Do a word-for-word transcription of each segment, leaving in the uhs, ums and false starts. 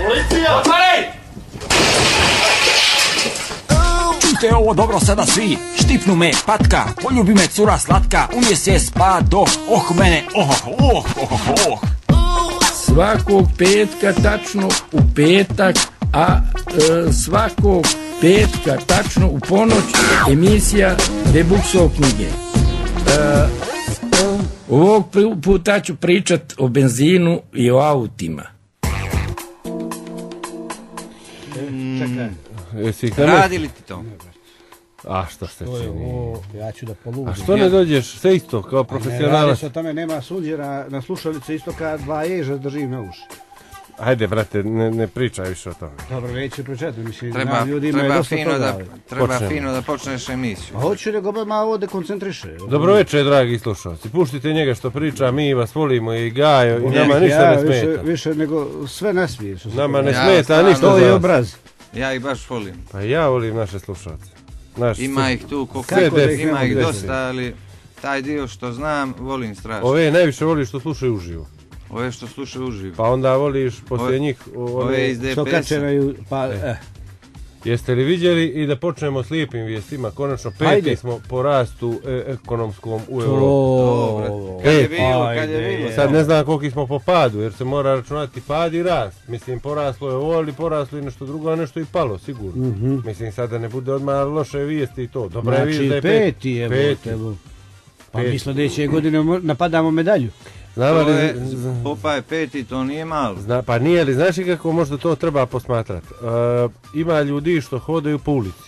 Policija! Otvaraj! Čujte ovo dobro sada svi, štipnu me patka, poljubi me cura slatka, umje se spado, oh mene, oh, oh, oh, oh. Svakog petka tačno u petak, a e, svakog petka tačno u ponoć emisija Debuksov knjige. E, ovog puta ću pričat o benzinu i o autima. Čekaj. Radili ti to? A što se čini? Ja ću da poludim. A što ne dođeš sve isto kao profesionalac? Ne radi se o tome, nema suđera na slušalice isto kad dva ježa držim na uši. Ajde, brate, ne, ne pričaj više o tome. Dobro, neću pričati, mislim, Treba, nam ljudi imaju treba, dosta fino da, toga. treba Počnemo. fino da počneš emisiju. A hoću da ga malo ovo dekoncentriše. Dobro večer, dragi slušalci. Puštite njega što priča, mi vas volimo i Gajo i nama ništa ja, ne smeta. Više, više nego sve ne smije. Što se Nama ne Ja, smeta stvarno, ništa to za je vas. obraz. Ja ih baš volim. Pa ja volim naše slušalce. Naš Ima ih tu koliko Kako da ih ima nema ih deseti? dosta, ali taj dio što znam volim strašno. Ove najviše voliš što slušaju uživo. Ove što slušaju uživo. Pa onda voliš poslije Ove- njih... o- one- Ove iz Što D P kače S-a. na ju... Pa, eh. Jeste li vidjeli i da počnemo s lijepim vijestima? Konačno peti Ajde. smo po rastu e, ekonomskom u Europi. To... Kad je Pet. bilo, kad je Ajde. bilo. Sad ne znam koliki smo po padu, jer se mora računati pad i rast. Mislim, poraslo je ovo, ali poraslo i nešto drugo, a nešto i palo, sigurno. Mhm. Mislim, sad da ne bude odmah loše vijesti i to. Dobra je vijest Znači, da je peti je Peti. evo. Pa Peti. mi sljedeće godine mo- napadamo medalju. Znam To li, je, Popaj peti, to nije malo. zna, pa nije li, znaš i kako možda to treba posmatrati? E, ima ljudi što hodaju po ulici.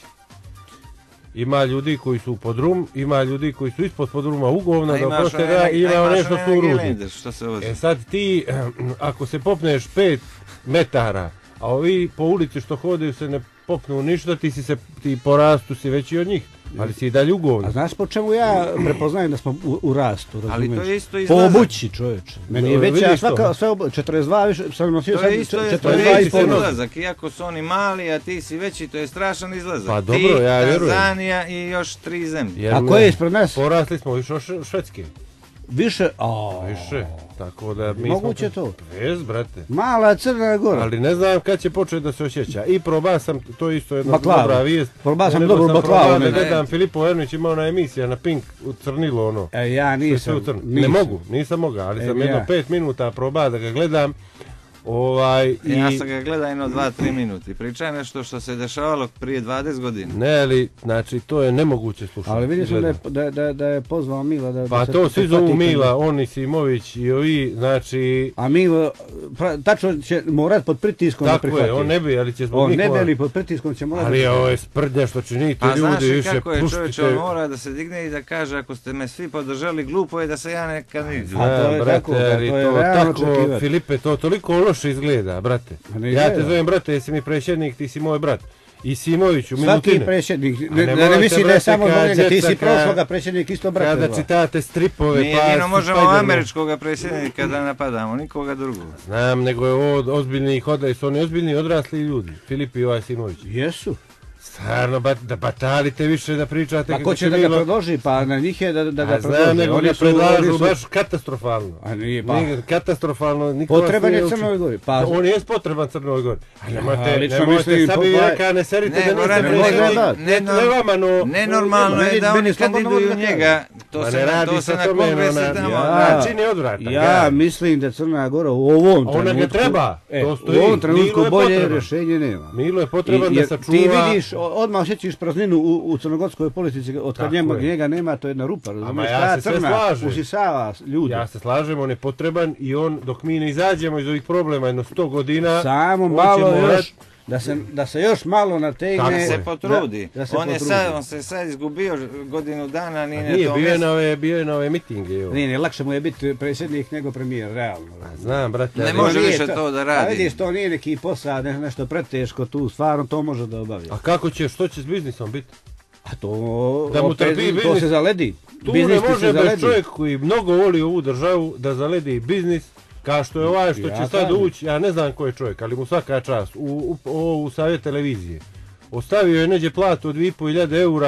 Ima ljudi koji su pod rum, ima ljudi koji su ispod podruma ugovna, A da imaš oproste onaj- da, a i ima imaš nešto onaj su u ruži. Gelender, što se vozi. E sad ti, ako se popneš pet metara, a ovi po ulici što hodaju se ne popnu ništa, ti si se, ti po rastu si veći od njih, ali si i dalje A ugovno. znaš po čemu ja prepoznajem da smo u, u rastu, Ali razumiješ? to je isto Po izlazak. obući, čovječe. Meni je No, veća vidiš svaka, to. sve obu, četrdeset dva više, sam nosio To sad je isto, je, to četrdeset dva je i isto pol. izlazak, iako su oni mali, a ti si veći, to je strašan izlazak. Pa ti, dobro, ja vjerujem. Tanzanija i još tri zemlje. Jer A ne- ko je ispred nas? Porasli smo više od Š- Švedske. Više, a Više. Tako da mi Moguće smo... to. Vez, brate. Mala Crna Gora. Ali ne znam kad će početi da se osjeća. I proba sam, to je isto jedna Baklavu. dobra vijest. Proba sam Nego dobru sam baklavu, probao ne. da gledam, Filipo Ernić ima ona emisija na Pink u crnilo ono. E, ja Sve nisam. u crno. Ne nisam. mogu, nisam mogao, ali E, sam ja. jedno pet minuta probao da ga gledam. Ovaj, i... Ja sam ga gledao jedno dva, tri minuti. Pričaj nešto što se dešavalo prije dvadeset godina. Ne, ali, znači, to je nemoguće slušati. Ali vidio sam da je, gledam. da, da, da je pozvao Mila da... Pa da se to svi zovu prihvati Mila, kad- oni Simović i ovi, znači... A Milo, pra, tačno će morat pod pritiskom da Tako prihvati. je, on ne bi, ali će zbog On ne njihova- bi, ali pod pritiskom će morat Ali da je ovo prihvati. je sprdnja što činite A znaš ljudi li više, kako je čovječe, puštite... on mora da se digne i da kaže ako ste me svi podržali, glupo je da se ja ne kandidiram. A to Znam, je brate, tako, ali to je to realno tako, očekivati. Filipe, to toliko loše izgleda, brate. Pa ne Ja te izgleda. zovem, brate, jesi mi predsjednik, ti si moj brat. I Simoviću, Svaki minutine. predsjednik, A ne, ne ne, ne morate, misli da je brate, samo kad zbog njega, ti djeca, si kad- prošloga predsjednik isto brate. Kada dva. čitate stripove, Mi pa... jedino su možemo Spider-Man. američkog predsjednika da napadamo, nikoga drugog. Znam, nego je ovo ozbiljni hodaj, su oni ozbiljni odrasli ljudi. Filip i ovaj Simović. Jesu. Stvarno, bat, da batalite više da pričate Pa kako ko će da ga Milo- predloži? Pa na njih je da, da ga A znam, predloži. nego Oni ga su- predlažu oni su- baš katastrofalno. A nije, pa. Nije katastrofalno, niko vas Potreban nije je učio. Crnoj Gori. Pa, On je potreban Crnoj Gori. A nemojte, Ja, lično nemojte, mislim, sad bi Popaj- reka, ne serite Ne, da moram niste ne može predsjednik. da. Ne, ne vama, no... Nenormalno je Meni- da meni oni slobodno kandiduju može da njega, to Ma se, ne na, radi to se se o na tome, kongresu ona- tamo... Ja. način je odvratan. ja Gaj. mislim da Crna Gora u ovom A ona trenutku... ga treba, E, to u stoji. ovom Milo trenutku je bolje potreban. rješenje nema. Milo je potreban I- da jer sačuva... Ti vidiš, o- odmah osjećaš prazninu u, u crnogorskoj politici, od kad Tako njega, je. njega nema, to je jedna rupa, razumiješ, ja ta se sve crna slažem. usisava ljude. Ja se slažem, on je potreban i on, dok mi ne izađemo iz ovih problema jedno sto godina... Samo on će malo morat- još, da se, da se još malo nategne. Tako Da je. se potrudi. Da, da se on, je potrudi. sad, on se sad izgubio godinu dana, nije, Nije, na tom bio je mjestu. na ove, bio je na ove mitinge, jo. Nije, nije, lakše mu je biti predsjednik nego premijer, realno. Znam, brate. Ne ali- može nije više to da radi. A vidiš, to nije neki posao, ne, nešto preteško tu, stvarno to može da obavlja. A kako će, što će s biznisom biti? A to, Da mu opet, trpi to biznis. se zaledi. Tu Biznis ne ti može se bez zaledi. čovjek koji mnogo voli ovu državu da zaledi biznis, kao što je ovaj što Ja će sad kažem. ući, ja ne znam ko je čovjek, ali mu svaka čast, u, u, u, u savjet televizije. Ostavio je neđe platu od dvije i pol hiljade eura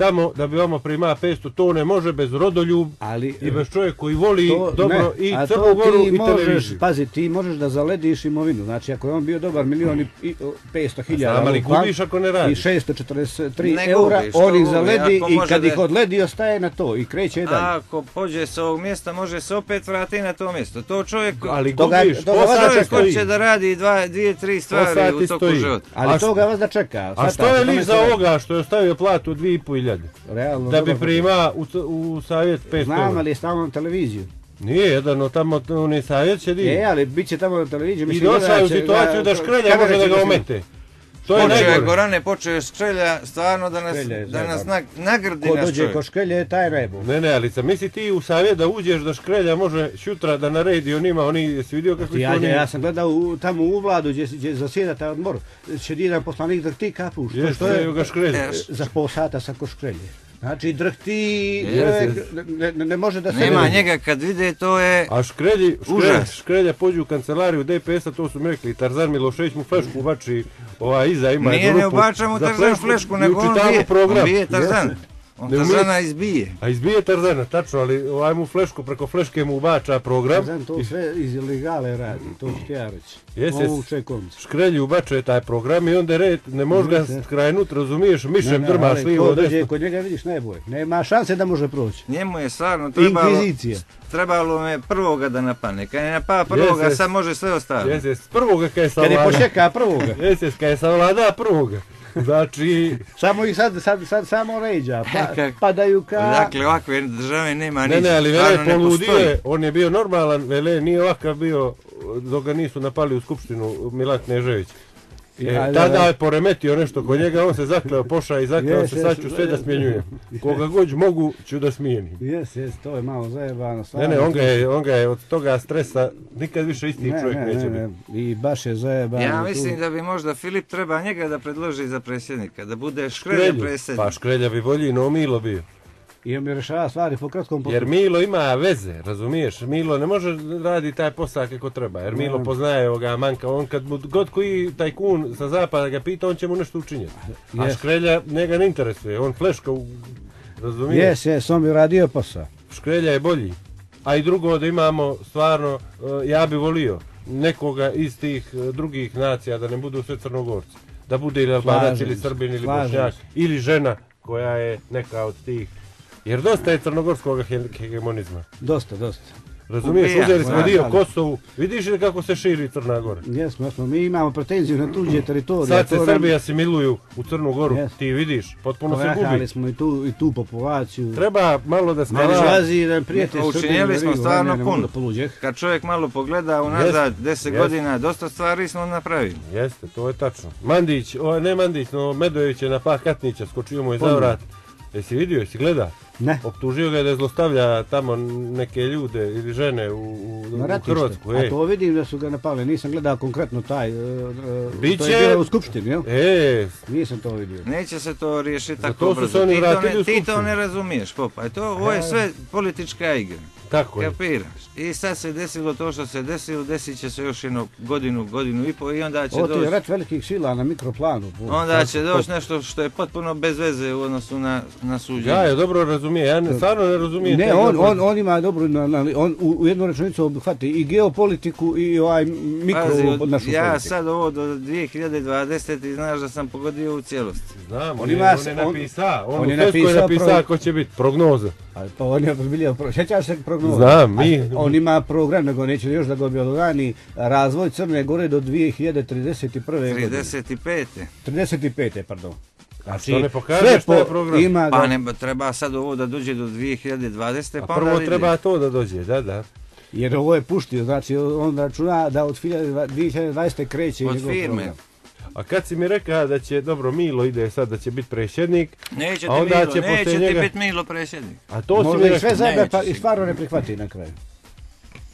tamo da bi vamo prima petsto, to ne može bez rodoljub Ali, i bez čovjek koji voli to, dobro ne, i a Crnu to Goru ti i možeš, televiziju. pazi, ti možeš da zalediš imovinu. Znači, ako je on bio dobar milion i i petsto hiljada Znam, ali gubiš ako ne i radiš. šesto četrdeset tri Ne eura, gubiš, to on ih gubi, zaledi ako i može kad da- ih odledi ostaje na to i kreće dalje. Ako pođe s ovog mjesta, može se opet vratiti na to mjesto. To čovjek, Ali Toga- gubiš, toga po vas sati čeka. čovjek stoji. hoće da radi dva, dvije, tri stvari sati u toku stoji. života. Ali A to ga vas da čeka. A što je li za ovoga što je ostavio platu dvije i pol hiljade? Realno, Da bi dobar- prima u, u savjet petsto Znam, eura. ali je stavno na televiziju. Nije jedan od tamo on je savjet će E, di. ali bit će tamo na televiziji. I mislim, došao je u gledat će situaciju ga- da Škrelja kamere može da će ga snimati. omete. To je Počeo je najgore. Gorane, počeo je Škrelja, stvarno da nas, Škrelja je da nas zajeban. nag- nagrdi Ko naš dođe čovjek. ko Škrelje, taj nebo. Ne, ne, ali sam misli ti u savjet da uđeš da Škrelja može šutra da naredi on ima, oni jesi vidio kako su Ja, oni... ja sam gledao u, tamo u vladu gdje, gdje zasjeda taj odmor. Će jedan poslanik drhti kapu. Što, Jeste, što je ga Škrelja. E, za pol sata sa ko Škrelje. Znači drhti, Jeste. ne, ne, ne može da se... Nema vidi. njega kad vide, to je... A Škrelji, Škrelja, Užas. Škrelja pođu u kancelariju D P S-a, to su mi rekli, Tarzan Milošević mu flešku ubači, ova iza ima Nije jednu ne rupu ubača mu za Tarzan flešku, i nego on učitava bije, program. on bije Tarzan. Jeste. On Ne umije- Tarzana izbije. A izbije Tarzana, tačno, ali ovaj mu flešku, preko fleške mu ubača program. Znam, to sve iz ilegale radi, to ću ti ja reći. Jeste. Ovu čekovnicu. Škrelju ubačuje taj program i onda je red, ne može ga Jeste. skrajnut, razumiješ, mišem Ne, ne, drmaš ali lijevo ko dođe desno. kod njega vidiš najbolje. Nema šanse da može proći. Njemu je stvarno trebalo, Inkvizicija. trebalo me prvoga da napane. Kad je napao prvoga, Jeste. sad može sve ostaviti. Jeste, s prvoga kad je Kad je savlada. počeka prvoga. Jeste, kad je savlada prvoga. Znači, Samo ih sad, sad, sad samo ređa, pa, Kak- padaju ka... Dakle, ovakve države nema ne, ništa. ne, ali Vele Stvarno ne poludio postoji. je, on je bio normalan, Vele nije ovakav bio dok ga nisu napali u skupštinu Milan Knežević. E, Ajde, tada ajde. je poremetio nešto kod njega, on se zakleo, poša i zakleo Jes, se, jes, sad ću sve da smjenjujem. Koga god mogu ću da smijenim. Jes, jes, to je malo zajebano. Ne, stvarno. ne, on ga je, on ga je od toga stresa, nikad više isti Ne, čovjek ne, neće ne, biti. ne. I baš je zajebano. Ja tu. mislim da bi možda Filip treba njega da predloži za predsjednika, da bude Škrelja Škrelju. predsjednik. Pa Škrelja bi bolji, no Milo bio. I on bi rešava stvari po kratkom postupku. Jer Milo ima veze, razumiješ? Milo ne može radi taj posao kako treba, jer Milo Ne. poznaje ovoga manka, on kad mu god koji tajkun sa zapada ga pita, on će mu nešto učiniti. A Jes. Škrelja njega ne interesuje, on fleška, u- razumiješ? Jes, jes, on bi radio posao. Škrelja je bolji. A i drugo da imamo stvarno, e, ja bi volio nekoga iz tih e, drugih nacija, da ne budu sve Crnogorci. Da bude ili Albanac Slažem ili se, Srbin ili slažem Bošnjak se. ili žena koja je neka od tih. Jer dosta je crnogorskog he- hegemonizma. Dosta, dosta. Razumiješ, Ubija, uzeli smo da, dio da. Kosovu, vidiš li kako se širi Crna Gora? Jesmo, jesmo, mi imamo pretenziju na tuđe teritorije. Sad se to nam- Srbi asimiluju u Crnu Goru, Jes. ti vidiš, potpuno se Pojahali gubi. smo i tu, i tu populaciju. Treba malo da Meni skala, žazi da prijatelj Ne, Srbin učinili na smo Rigu, stvarno ne, ne mogu puno. da poluđeh. Kad čovjek malo pogleda unazad deset jest. godina, dosta stvari smo napravili. Jeste, to je tačno. Mandić, o, ne Mandić, no Medojević je na pa Katnića, skočio mu je za Ponovo. vrat. Jesi vidio, jesi gleda? Ne. Optužio ga je da zlostavlja tamo neke ljude ili žene u, u, Na u ratište. Hrvatsku. A E, to vidim da su ga napali, nisam gledao konkretno taj, e, e, Biće- to je bilo u skupštini, jel? e, Nisam to vidio. Neće se to riješiti Za tako to su brzo. se oni Ti to, vratili ne, u ti to skupštinu. ne razumiješ, popa. To, ovo je sve politička igra. tako je. Kapiraš? I sad se desilo to što se desilo, desit će se još jednu godinu, godinu i po i onda će Ovo ti je doći... rat velikih sila na mikroplanu. bu. Onda će doći nešto što je potpuno bez veze u odnosu na, na suđenje. Ja je dobro razumije, ja ne, stvarno ne razumijem. Ne, te on, dobro- on, on ima dobru, na, na, on u, u jednu rečenicu obuhvati i geopolitiku i ovaj mikro Pazi, od- našu ja politiku. sad ovo do dvije hiljade dvadesete znaš da sam pogodio u cijelosti. Znam, on, On je, ima on s- je on- napisao, on, on u je Feskoj je napisao napisao pro- ko će biti, prognoza. Ali pa on je bilio, sjećaš se prognoza? Znam, mi- A on ima program, nego neće još da ga objelodani, razvoj Crne Gore do dvije hiljade trideset prve godine. trideset pete. trideset pete, pardon. Znači, što ne pokaže sve šta je po- program? Ima ga, Pa ne, treba sad ovo da dođe do dvije hiljade dvadesete. A pa onda prvo vidi. treba to da dođe, da, da. jer ovo je puštio, znači on računa da od dvije hiljade dvadesete kreće Od njegov firme. program. A kad si mi rekao da će, dobro, Milo ide sad da će biti predsjednik, Neće A ti onda Milo, će neće poslije ti njega- biti Milo predsjednik. a to si mi Možda i rekao. sve zajedno Neće pa i sigurno. stvarno ne prihvati na kraju.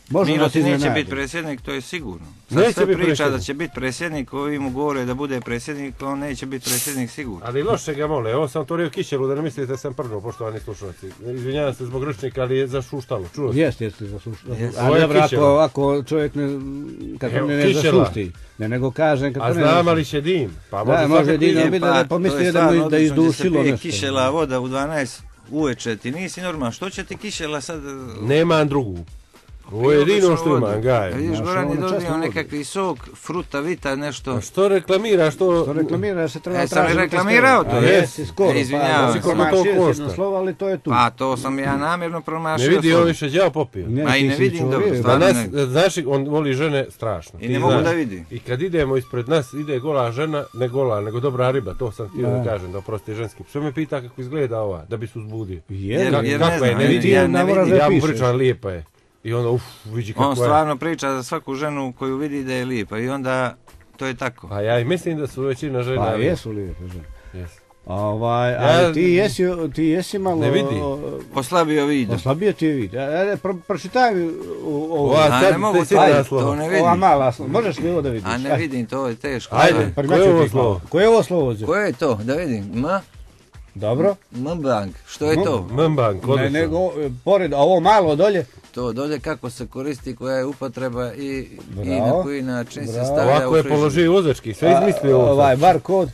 Može Milo nas ti neće iznenaditi. biti predsjednik, to je sigurno. Sad Neće sve biti priča predsjednik. da će biti predsjednik, ovi mu govore da bude predsjednik, on neće biti predsjednik sigurno. Ali loše ga mole, ovo sam to rekao Kišelu, da ne mislite da sam prvo, poštovani slušalci. Izvinjavam se zbog rečnika, ali je zašuštalo, čuo sam. Jeste, jeste, zaslušao. Jeste. A Ovo je dobro, ako, Kišela. ako čovjek ne, kako Evo, ne, ne Kišela. zašušti, ne, nego kažem kako A ne znam, zašušti. ali će dim. Pa Da, može može svakako dim, dim. ali bi da ne to pomisli je da mu stvarno da odlično, izdušilo gdje se pije nešto. kišela voda u dvanaest uveče, ti nisi normalan, što će ti kišela sad? Nemam drugu. Ovo je jedino što imam, gaj. Vidiš, Znaš, Goran je ono časno donio vodi. nekakvi sok, fruta, vita, nešto. A što reklamiraš, što... To reklamira da se treba E, sam tražiti. reklamirao to, A jes. jesi, skoro. E, izvinjavam pa, se. koliko Koliko to to košta? košta? Slovo, ali to je tu. Pa to sam ja namjerno Ne promašio. vidi, slovo. on više đavo popio. Ne, Ma i ti ne si vidim čovjek. dobro, Da stvarno nas, ne. znaš, on voli žene strašno. I Ti ne mogu znaš. da vidim. I kad idemo ispred nas, ide gola žena, ne gola, nego dobra riba, to sam htio da Da. kažem, da oprosti ženski. Sve me pita kako izgleda ova, da bi se uzbudio. Jer, Kak- jer kakva ne je, znam, ne ja- vidi, ja ja ne ne moram vidim. da Ja mu pišeš. pričam, lijepa je. I onda, uf, vidi kako On je. stvarno priča za svaku ženu koju vidi da je lijepa i onda to je tako. Pa ja i mislim da su većina žena Pa lijepe. jesu lijepe žene. Jes. Ovaj, Ja- ali ti jesi, ti jesi malo... Ne vidi. Oslabio vid. Oslabio ti je vid. Ajde, pro, pročitaj mi ovo. Ova, A sad ne mogu te to, sjeda ajde, slova. to ne vidim. Ova mala, slo- možeš li ovo da vidiš? A ne vidim, to je teško. Ajde. Ajde. Pa Koje je imat ću ovo ti slovo? malo. Koje je ovo slovo? Đe? Koje je to? Da vidim. Ma? Dobro. Mbank. Što je to? Mbank, Ne, odlično. nego, e, pored, a ovo malo dolje. To dolje kako se koristi, koja je upotreba i, i Bravo. na koji način se Bravo. stavlja Ovako u je frižider. položio vozački, sve izmislio A, ovo. Ovaj, sad. bar kod.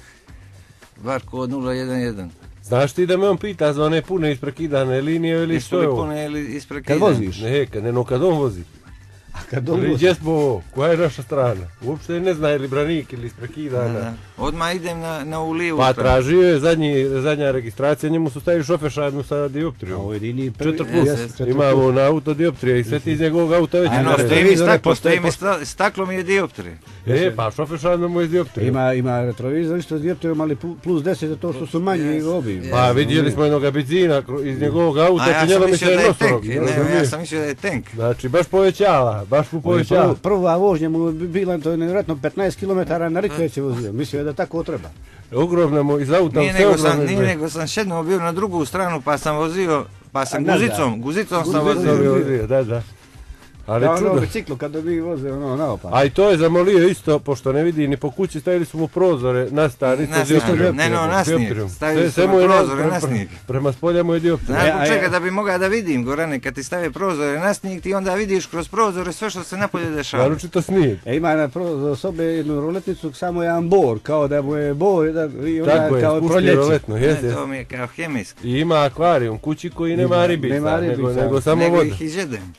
Bar kod nula jedan jedan. Znaš ti da me on pita za one pune isprekidane linije ili Jesu što li je ovo? pune ili ispred Kad kida? voziš? Ne, kad, ne, no kad on vozi. A kad Ali ovo... gdje smo ovo? Koja je naša strana? Uopšte ne zna je li branik ili Da, isprekidana. da. Odmah idem na, na u lijevu Pa stranu. tražio je zadnji, zadnja registracija, njemu su stavili šofešadnu sa dioptrijom. Ovo je jedini prvi. Četiri plus. Jes, četiri Imamo na auto dioptrije i sve ti iz njegovog auta već A, Eno, na ima. stoji mi televizore staklo, postoje- stoji mi sta- staklo mi je dioptrije. E, pa šofešadno mu je dioptrija. Ima, ima retrovizor isto s dioptrijom, ali pu- plus deset, a to što su manji Yes. obim. Pa vidjeli smo jednog benzina kro- iz njegovog auta, A ja sam činjelo mi mislio se da je nosorog. tank. Ne, ja sam mislio da je tank. Znači, baš povećava, baš mu povećava. Prvo, prva vožnja mu je bila, to je nevjerojatno petnaest kilometara na rikveć je vozio. Mislio je da tako treba. Ogromno mu iz auta, Nije sve nego, sam, ogromne nije dve. nego sam šednuo bio na drugu stranu pa sam vozio, pa sam A, da, guzicom, guzicom sam Guzicom vozio. je Vozio, Da, da. Ali Da, ono čudo. biciklu kada bi vozio ono naopak. A i to je zamolio isto, pošto ne vidi ni po kući, stavili su mu prozore na stan, isto Na dioptrijom. snijeg, ne, no, na snijeg. Dioptrijom. Stavili Sve- su sve mu mu je na- prozore na pre- snijeg. Prema spolja mu je dioptrija. Znaš E, zbog a čega ja- da bi mogao da vidim, Gorane, kad ti stave prozore na snijeg, ti onda vidiš kroz prozore sve što se napolje dešava. Naročito snijeg. E, ima na prozor sobe jednu roletnicu, samo jedan bor, kao da mu je bor, jedan, i onda Tako je, kao spušti proljeće. roletno, Ne, jeste. to mi je kao hemijski. I ima akvarijum kući koji nema Ima- ribica, nema nego, ribica. nego samo Nego voda. ih izjedem.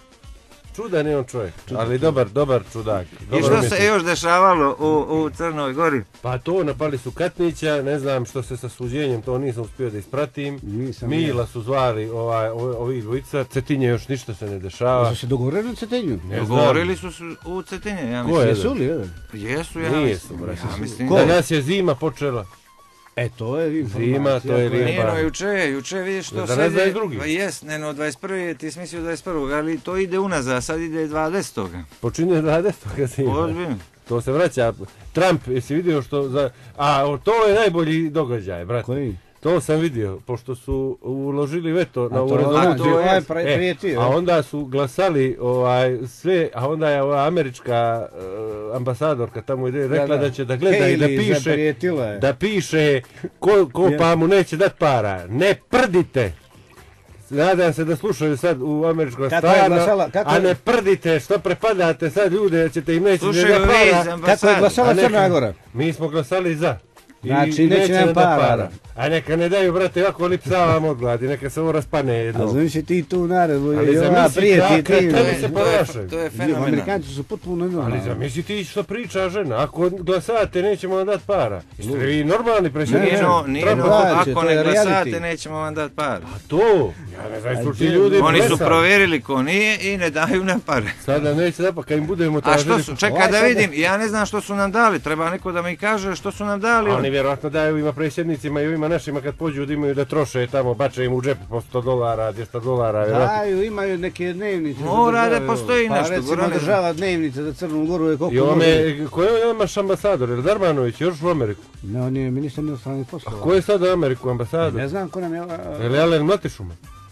Čudan je on čovjek, ali dobar, dobar čudak. I dobar što umjetnik. se još dešavalo u, u Crnoj Gori? Pa to, napali su Katnića, ne znam što se sa suđenjem, to nisam uspio da ispratim. Nisam Mila su zvali ovaj, ovi, ovi dvojica, Cetinje još ništa se ne dešava. Su se dogovorili na Cetinju? Ne znam. Govorili su su u Cetinje, ja Ko mislim. je? Jesu li? je? Jesu, ja Nisu, mislim. brate. Ja mislim Ko? da- Danas je zima počela. E, to je informacija. Zima, to je koja- lijepa. Nije no juče, juče vidiš što Da sad ne je, znaš drugi. pa jes, ne no dvadeset prvi ti si mislio dvadeset prvog ali to ide unazad, sad ide dvadesetog Počinje dvadesetog zima. Ozbiljno. To se vraća. Trump, jesi vidio što za... A, o, to je najbolji događaj, brate. Koji? To sam vidio, pošto su uložili veto na A ovu to, rezoluciju. a to je pre- E, prijetio. a onda su glasali ovaj, sve, a onda je ova američka uh, ambasadorka tamo ide rekla da će da gleda i da Haley piše, zaprijetila je. da piše ko, ko Ja. pa mu neće dat para. Ne prdite! Nadam se da slušaju sad u američkom Kako je stranu, glasala- kako a je- ne prdite, što prepadate sad ljude, da ćete im neće Slušaju dat vi para. iz Kako je ambasade. glasala A neka- Crna Gora? Mi smo glasali za. I Znači, neće nam dat para. A neka ne daju, brate, ovako lipsavam od gladi, neka se ovo raspane A jedno. znači ti tu naredbu Ali i ova zamisli prijeti kako- ti. To Tebi je, se to je, ponašaju. to je Ljudi, fenomenalno. Amerikanci su potpuno Ali normalni. zamisli ti što priča žena, ako glasate nećemo vam dati para. Jeste li vi normalni predsjednik? Nije no, nije Treba no, plaće, ako to ne je glasate reality. nećemo vam dati par. A to, ja ne znam, su ti gdje- ljudi Oni su blesali. provjerili ko nije i ne daju nam pare. Sada neće da pa kad im budemo A tražili... što su, čekaj Ovaj da sad- vidim, ja ne znam što su nam dali, treba neko da mi kaže što su nam dali. A oni vjerojatno daju ima predsjednicima i ovima našima kad pođu da imaju da troše tamo, bače im u džep po sto dolara, dvjesto dolara, vjerojatno. Daju, imaju neke dnevnice. za Mora da države, postoji pa nešto, recimo Gorane. država dnevnice za Crnu Goru je koliko I može. ome, ko je imaš ambasador, je li Darmanović još u Ameriku? Ne, on je ministar inostranih poslova. A ko je sad u Ameriku ambasador? Ne znam ko nam je... Je li Alen Mlatišuma?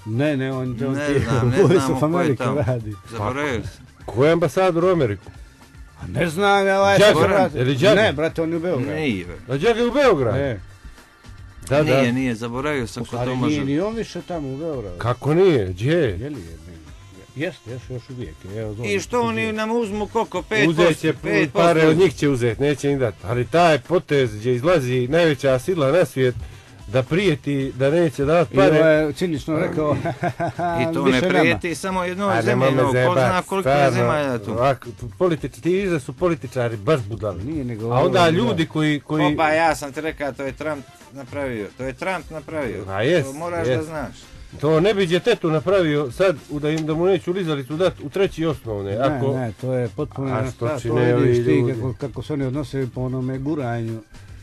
Ne, ne, on, on Ne ti znam, ne Voice znamo of ko je America tamo. radi. Zaboravio sam. Ko je ambasador u Ameriku? A ne znam, ja ovaj Đagan, se vrati. je li Đagan? Ne, brate, on je u Beogradu. Nije, A gdje je u Beogradu? Ne, Da, da. nije, nije, zaboravio sam ko ali to nije može. ni on više tamo u Beogradu. Kako nije? Gdje je? Je li je? Jeste, jeste još uvijek. Evo, zovem I što te oni gdje. nam uzmu koliko? pet posto? Uzet će pare od njih će uzeti, neće im dati. Ali taj potez gdje izlazi najveća sila na svijet da prijeti da neće davati I ovo pare. je cinično rekao, I to više ne nama. prijeti samo jednoj A zemlji, nemoj me no, ko zebat, zna koliko je stvarno, zemalja tu. ovako, politič, ti iza su političari baš budali. Nije nego A onda ovo, ljudi koji... koji... Opa, ja sam ti rekao, to je Trump napravio. To je Trump napravio. A jest, To moraš jest. da znaš. To ne bi djetetu napravio sad u da im da mu neću lizalicu dati u treći osnovne. Ne, Ako, ne, to je potpuno A jedna što stvar, čine to ovi vidiš ti ljudi? kako, kako se oni odnose po onome guranju.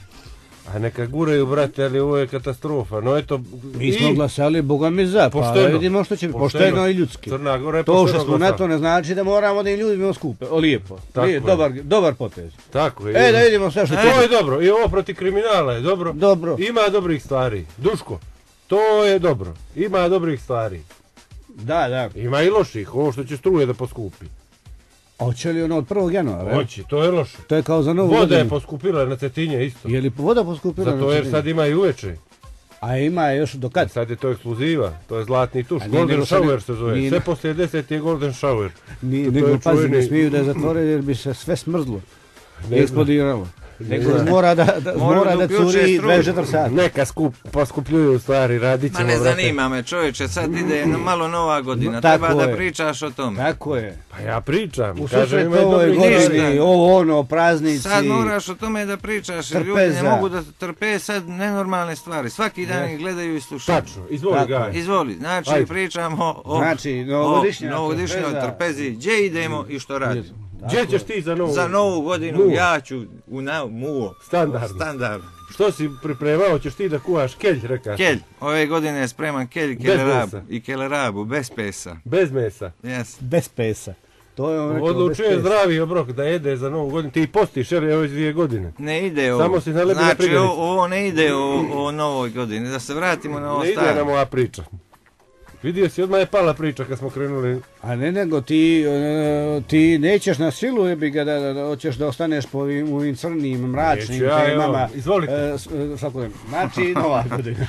A neka guraju, brate, ali ovo je katastrofa. No eto, Mi smo glasali, Boga mi za, pa Pošteno. vidimo što će biti, Pošteno. pošteno i ljudski. Crna Gora je To pošteno što smo na glasala. to ne znači da moramo da im ljudima skupe, o lijepo. Tako Lije- je. dobar, dobar potez. Tako je. E, da vidimo sve što To je dobro. I ovo protiv kriminala je dobro. Dobro. Ima dobrih stvari. Duško, to je dobro. Ima dobrih stvari. Da, da. Ima i loših. Ovo što će struje da poskupi. A hoće li ono od prvog januara? e? Hoće, to je loše. To je kao za novu Voda je godinu. poskupila na Cetinje isto. Je li voda poskupila? Zato na jer Cetini? sad ima i uveče. A ima je još do kad? Sad je to ekskluziva. To je zlatni tuš. A nije Golden nego sad- shower se zove. nije- Sve poslije deset je golden shower. Ni, To nego je pazi, ne čuveni- smiju da je zatvore jer bi se sve smrzlo. Ne I eksplodiralo. Nego znam. mora da, da, Mora mora da da uključe curi struju. dvadeset četiri sata. Neka skup, poskupljuju stvari, radit Ma ćemo, ne brate. zanima me, čovječe, sad ide no- malo nova godina, No, treba tako da je. pričaš o tome. Tako je. Pa ja pričam, U kažem susret ima i ovoj dobrih godini, ništa. ovo ono, praznici. Sad moraš o tome da pričaš, jer ljudi ne Trpeza. mogu da trpe sad nenormalne stvari. Svaki dan ih gledaju i slušaju. Tačno, izvoli Tako Gaj. Izvoli, znači Ajde. pričamo o, Znači, o novogodišnja novogodišnjoj trpeza. trpezi, gdje idemo i što radimo. Gdje ćeš ti za novu? Za novu godinu Muo. ja ću u na, muo. Standardno. Standardno. Što si pripremao, ćeš ti da kuhaš kelj, rekaš? Kelj, ove godine je spreman kelj i Bez kelerabu. mesa. I kelerabu, bez pesa. Bez mesa. Yes. Bez pesa. To je on rekao, Odlučuje bez pesa. zdravi obrok da jede za novu godinu. Ti postiš, jer je ovo iz dvije godine. Ne ide ovo. Samo si nalepi na Znači, prigaricu. ovo, ovo ne ide o, o novoj godini. Da se vratimo na ovo Ne ide staro. nam ova priča. Vidio si, odmah je pala priča kad smo krenuli. A ne, nego ti, e, ti nećeš na silu jebi ga da, da, da hoćeš da ostaneš po ovim, ovim crnim, mračnim Neću ja, evo, temama. izvolite. E, s- e, svakodnevno. Znači, nova godina.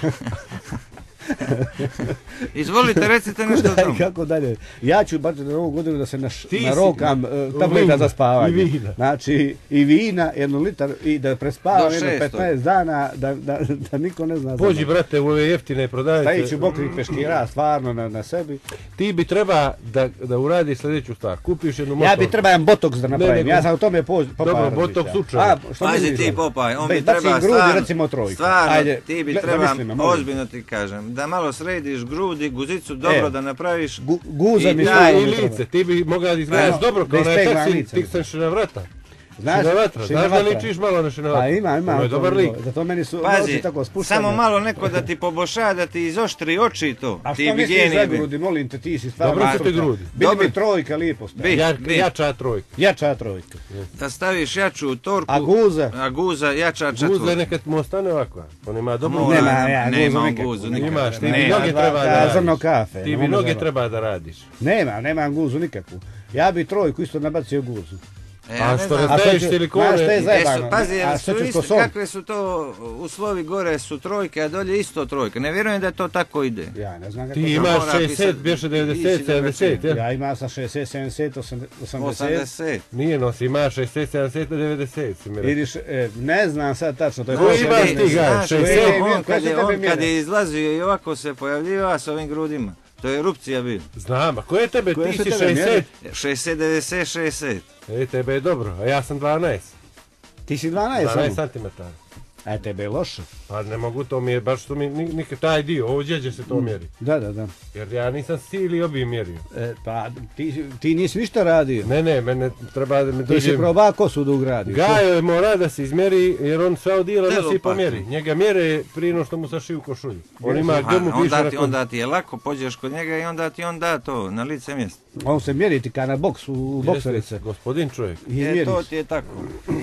Izvolite, recite nešto o I tom. kako dalje? Ja ću bar na ovu godinu da se naš, Ti si- narokam e, tableta Vina, za spavanje. i vina. Znači, i vina, jednu litar, i da prespavam Do jedno šestog. petnaest dana, da, da, da niko ne zna. za Pođi, mene. brate, u ove jeftine prodavnice. Stavit ću mokri peškira stvarno na, na sebi. Ti bi treba da, da uradiš sljedeću stvar. Kupiš jednu motor. Ja bi treba jedan botoks da napravim. nego- Ja sam u tome po, Popaj Dobro, razmišljao. botoks učeo. A, što Pazi misliš? ti, Popaj, on Be- bi bacim treba grudi, stvarno, recimo trojku. stvarno, Ajde, ti bi gle- treba, zamisli me, molim. ozbiljno ti kažem, da malo središ grudi, guzicu dobro E. da napraviš. Gu, guza I mi da, stvarno I mi treba. lice, ti bi mogla da izgledaš Da, dobro da kao na ispeglam taksi, lice. ti sam šinavrata. Znaš, Šinavatra, znaš da šinavatra. ličiš malo na šinavatra? Pa ima, ima. Ono je to dobar mi- lik. Zato meni su Pazi, oči tako spuštene. samo malo neko da ti poboša, da ti izoštri oči i to. A ti što bi misliš genij za bi. grudi, molim te, ti si stvarno... Dobro su ti stručan. grudi. Bili Dobro. mi trojka lipo stavi. Bi. Ja, bi. jača trojka. Jača trojka. Da staviš jaču u torku. A guza? A guza jača četvorka. Guzle nekad mu ostane ovako. On ima dobro. Mora, Nema, ja nema guzu on nikakvu. guzu nikakvu. nikakvu. Imaš, ti bi Nema, noge dva- treba da dva radiš. zrno kafe. Ti ne bi može noge da- treba da radiš. Nema, nemam guzu nikakvu. Ja bi trojku isto nabacio guzu. E, A ja ne što znam. A Staviš što ću- silikone. znaš šta je E, su, zajebano? pazi, A jer što su ću isto, sposom? kakve su to uslovi gore su trojke, a dolje isto trojke. Ne vjerujem da to tako ide. Ja ne znam kako Ti to- imaš mora šezdeset, pisat- bješe ići devedeset, da sedamdeset, jel? Ja imam sa šezdeset, sedamdeset, osamdeset. osamdeset. Nije nosi, imaš šezdeset, sedamdeset, devedeset si mi rekao. Vidiš, e, ne znam sad tačno, to je Koji prošle imaš godine. ti, Gaj? Znaš, šezdeset? on, Koje on, kad su je, tebe on kad mjere? je izlazio i ovako se pojavljivao s ovim grudima. To je erupcija bila. Znam, a ko je tebe? Koje Ti su si tebe šezdeset. šezdeset, devedeset, šezdeset. E, tebe je dobro, a ja sam dvanaest. Ti si dvanaest dvanaest samo. centimetara. A tebe je loše. Pa ne mogu, to mi je baš što mi ni- nikad taj dio, ovdje gdje se to mjeri. Da, da, da. Jer ja nisam stil i obim mjerio. E, pa ti, ti nisi ništa radio. Ne, ne, mene treba da mi Ti si dođe... probao kosu da ugradiš. Gajo je mora da se izmjeri jer on sve odijela Te nosi po lopatu. mjeri. Njega mjere prije no što mu sašiju košulju. On ima A, gdje mu piše onda, na ti, kon- onda ti je lako, pođeš kod njega i onda ti on da to na lice mjesto. On se mjeri ti ka na boks u, u Jeste, bokserice. Gospodin čovjek. I E, izmjeriš. to ti je tako.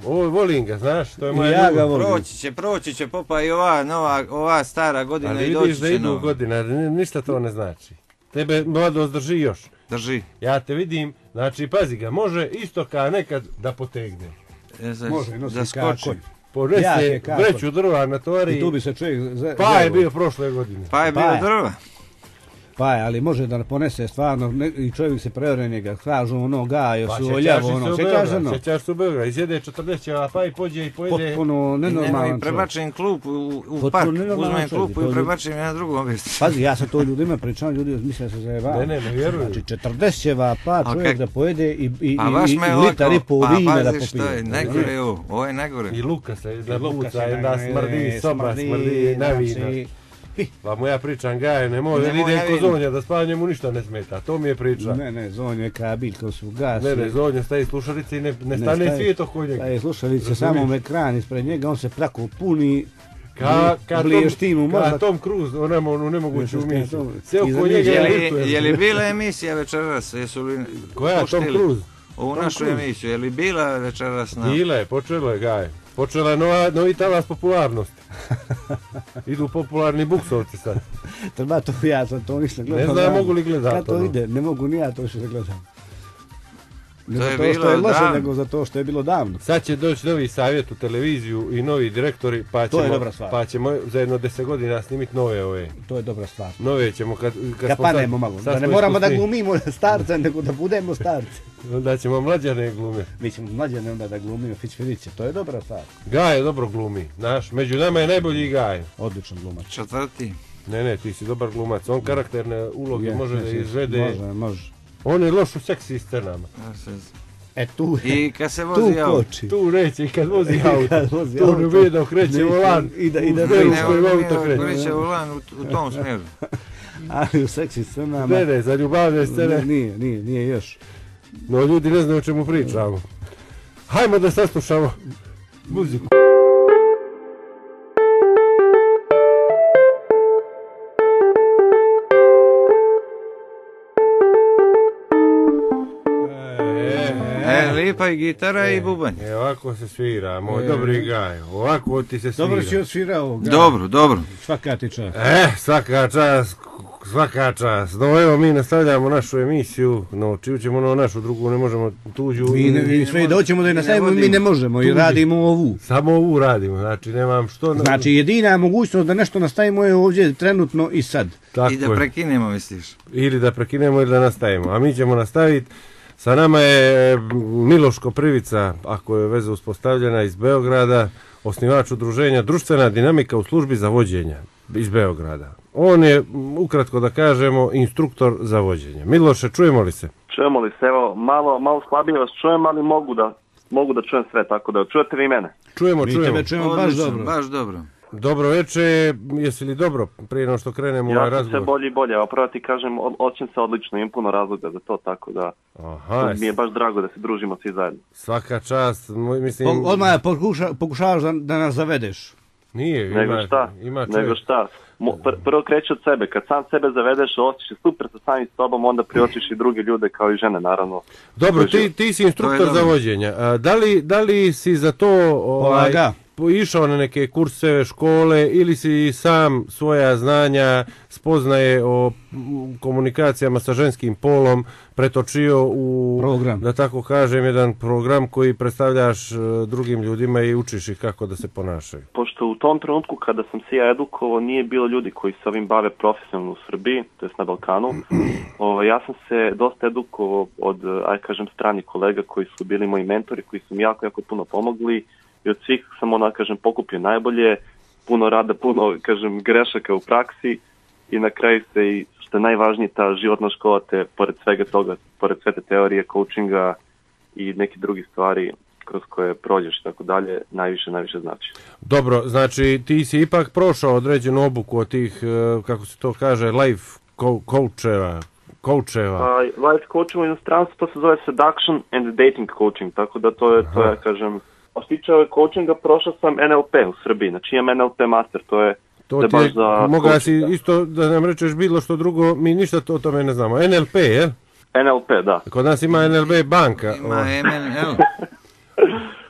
Ovo volim ga, znaš, to je I moja ja ga ljubav. volim. Proći će, proći će popa i ova nova, ova stara godina Ali i doći vidiš da će idu nova. godina, ni- ništa to ne znači. Tebe mladost drži još. Drži. Ja te vidim, znači pazi ga, može isto kao nekad da potegne. E, za- Može, nosi da kao skoči. konj. Ponese Jak je kako. vreću drva na tori. I tu bi se čovjek za- Pa je zajebao. bio prošle godine. Pa je bio Pa je. drva. Pa je, ali može da ponese stvarno, ne, i čovjek se preore njega, kažu ono gajo, Pa su sjećaš oljavo, se ono, u sjećaš se Beograd, ono, sjećaš se u Beograd, izjede četrdeset ćeva pa i pođe i pojede. potpuno I nema nenormalan i čovjek. prebačen klub u, u Potpuno park. nenormalan Uzmem čovjek, klupu to i je- prebačem je na drugo mjesto. Pazi, ja sam to ljudima pričao, ljudi misle se zajebao. Ne, ne, ne vjeruju. Znači četrdeset ćeva pa čovjek kak- da pojede i, i, Pa baš i, me i ovako, litar i pol pa vina da pazi što popije. je, najgore je ovo, ovo je najgore. I Luka se da Luka se buca, i da ne- smrdi, soba smrdi, smrdi, na znači, vino. Pa mu ja pričam, gaje, ne može, Nemoj ide na ko vino. zonja, da spava njemu ništa ne smeta, to mi je priča. Ne, ne, zonje ka biljko su gasi. Ne, ne, zonja staje slušalice i ne, ne Ne, stane staje- svijet oko njega. Staje slušalice Razumiješ? samo ekran ispred njega, on se prako puni, Ka, ka, Tom, bliještinu ka mozak. Tom Cruise, onamo, onu nemoguću Jesi, ka misiju. Tom- Sve iza oko njega njega Je je li, lituje. je li bila emisija večeras? Jesu li Koja, Tom puštili Cruise? ovu Tom našu Cruise. emisiju? Je li bila večeras na... Bila je, počelo je, gaje. Počela je nova, novi talas popularnosti. Idu popularni buksovci sad. treba to, ja sam to ništa gledao. Ne znam davno. mogu li gledat Kad to ono. ide, ne mogu ni ja to što da gledam. Ne To je zato što bilo je loše, davno. nego zato što je bilo davno. Sad će doći novi savjet u televiziju i novi direktori, pa To je ćemo, dobra stvar. pa ćemo za jedno deset godina snimiti nove ove. To je dobra stvar. Nove ćemo kad, kad Da smo sad- panemo malo, sad da ne smo moramo da iskusni, glumimo starce, nego da budemo starci. Onda ćemo mlađane glumiti. Mi ćemo mlađane onda da glumimo Fićfiriće, to je dobra stvar. Gaje dobro glumi, znaš, među nama je najbolji Gaje. Odličan glumac. Četvrti. Ne, ne, ti si dobar glumac, on karakterne uloge Je, može da je, je, izvede. Može, može. On je loš u seksi scenama. Ja se- E tu je, I kad se tu vozi auto. koči. Tu neće i kad vozi auto. Kad vozi Tu ne auto, vidi da okreće neće volan. i da- i da u priča. smjeru Ne, u kojem on auto kreće. kreće volan u, u tom smjeru. Ali u seksi scenama... Ne, ne, za ljubavne scene. Nije, nije, nije još. No ljudi ne znaju o čemu pričamo. Hajmo da saslušamo muziku. E, lipa i gitara i bubanj. E, ovako se svira, moj dobri Gaj. Ovako ti se svira. Dobro si odsvirao. ga. Dobro, dobro. Svaka ti čast. E, svaka čast, svaka čast. No evo mi nastavljamo našu emisiju, no čiju ćemo ono našu drugu, ne možemo tuđu. Mi, ne, mi sve doćemo da je nastavimo, mi ne možemo i radimo ovu. Samo ovu radimo, znači nemam što... Znači jedina mogućnost da nešto nastavimo je ovdje trenutno i sad. tako I da je. prekinemo, misliš? Ili da prekinemo ili da nastavimo. A mi ćemo nastaviti. Sa nama je Miloš Koprivica, ako je veza uspostavljena, iz Beograda, osnivač udruženja Društvena dinamika u službi za vođenje iz Beograda. On je, ukratko da kažemo, instruktor za vođenje. Miloše, čujemo li se? Čujemo li se? Evo, malo, malo slabije vas čujem, ali mogu da, mogu da čujem sve, tako da čujete vi mene. Čujemo, Mi čujemo. tebe čujemo baš Odlično, dobro. baš dobro. Dobro večer, jesi li dobro prije no što krenemo u ovaj Ja sam sve razgovor? bolje i bolje, a pravo ti kažem, o- osjećam se odlično, imam puno razloga za to, tako da Aha, mi je baš drago da se družimo svi zajedno. svaka čast, moj- mislim... O- Odmah pokuša, pokušavaš da, da nas zavedeš. Nije, ima, Nego šta, ima čovjek. nego šta. Mo- pr- prvo kreće od sebe, kad sam sebe zavedeš, osjećaš se super sa samim sobom, onda priočiš i druge ljude kao i žene, naravno. Dobro, To je ti, ti si To instruktor je za dobro. vođenje. A, da, li, da li si za to ovaj, Polaga. po- išao na neke kurseve, škole ili si sam svoja znanja, spoznaje o m, komunikacijama sa ženskim polom pretočio u, Program. da tako kažem, jedan program koji predstavljaš e, drugim ljudima i učiš ih kako da se ponašaju? Pošto u tom trenutku kada sam se ja edukovao nije bilo ljudi koji se ovim bave profesionalno u Srbiji, to jest na Balkanu. Ovo, ja sam se dosta edukovao od, aj kažem, stranih kolega koji su bili moji mentori, koji su mi jako, jako puno pomogli i od svih sam ono, kažem, pokupio najbolje, puno rada, puno, kažem, grešaka u praksi i na kraju se i, što je najvažnije, ta životna škola te, pored svega toga, pored sve te teorije, coachinga i neke druge stvari kroz koje prođeš i tako dalje, najviše, najviše znači. Dobro, znači ti si ipak prošao određenu obuku od tih, e, kako se to kaže, life co- coacheva, coacheva. A, life coaching u inostranstvu to se zove seduction and dating coaching, tako da to je, to je kažem, a što se tiče ove coachinga, prošao sam N L P u Srbiji, znači imam N L P master, to je To to je ti je, baš za moga si coachinga. isto da nam rečeš bilo što drugo, mi ništa to o tome ne znamo. N L P, jel? N L P, da. Kod nas ima N L P banka. Ima o, M N L.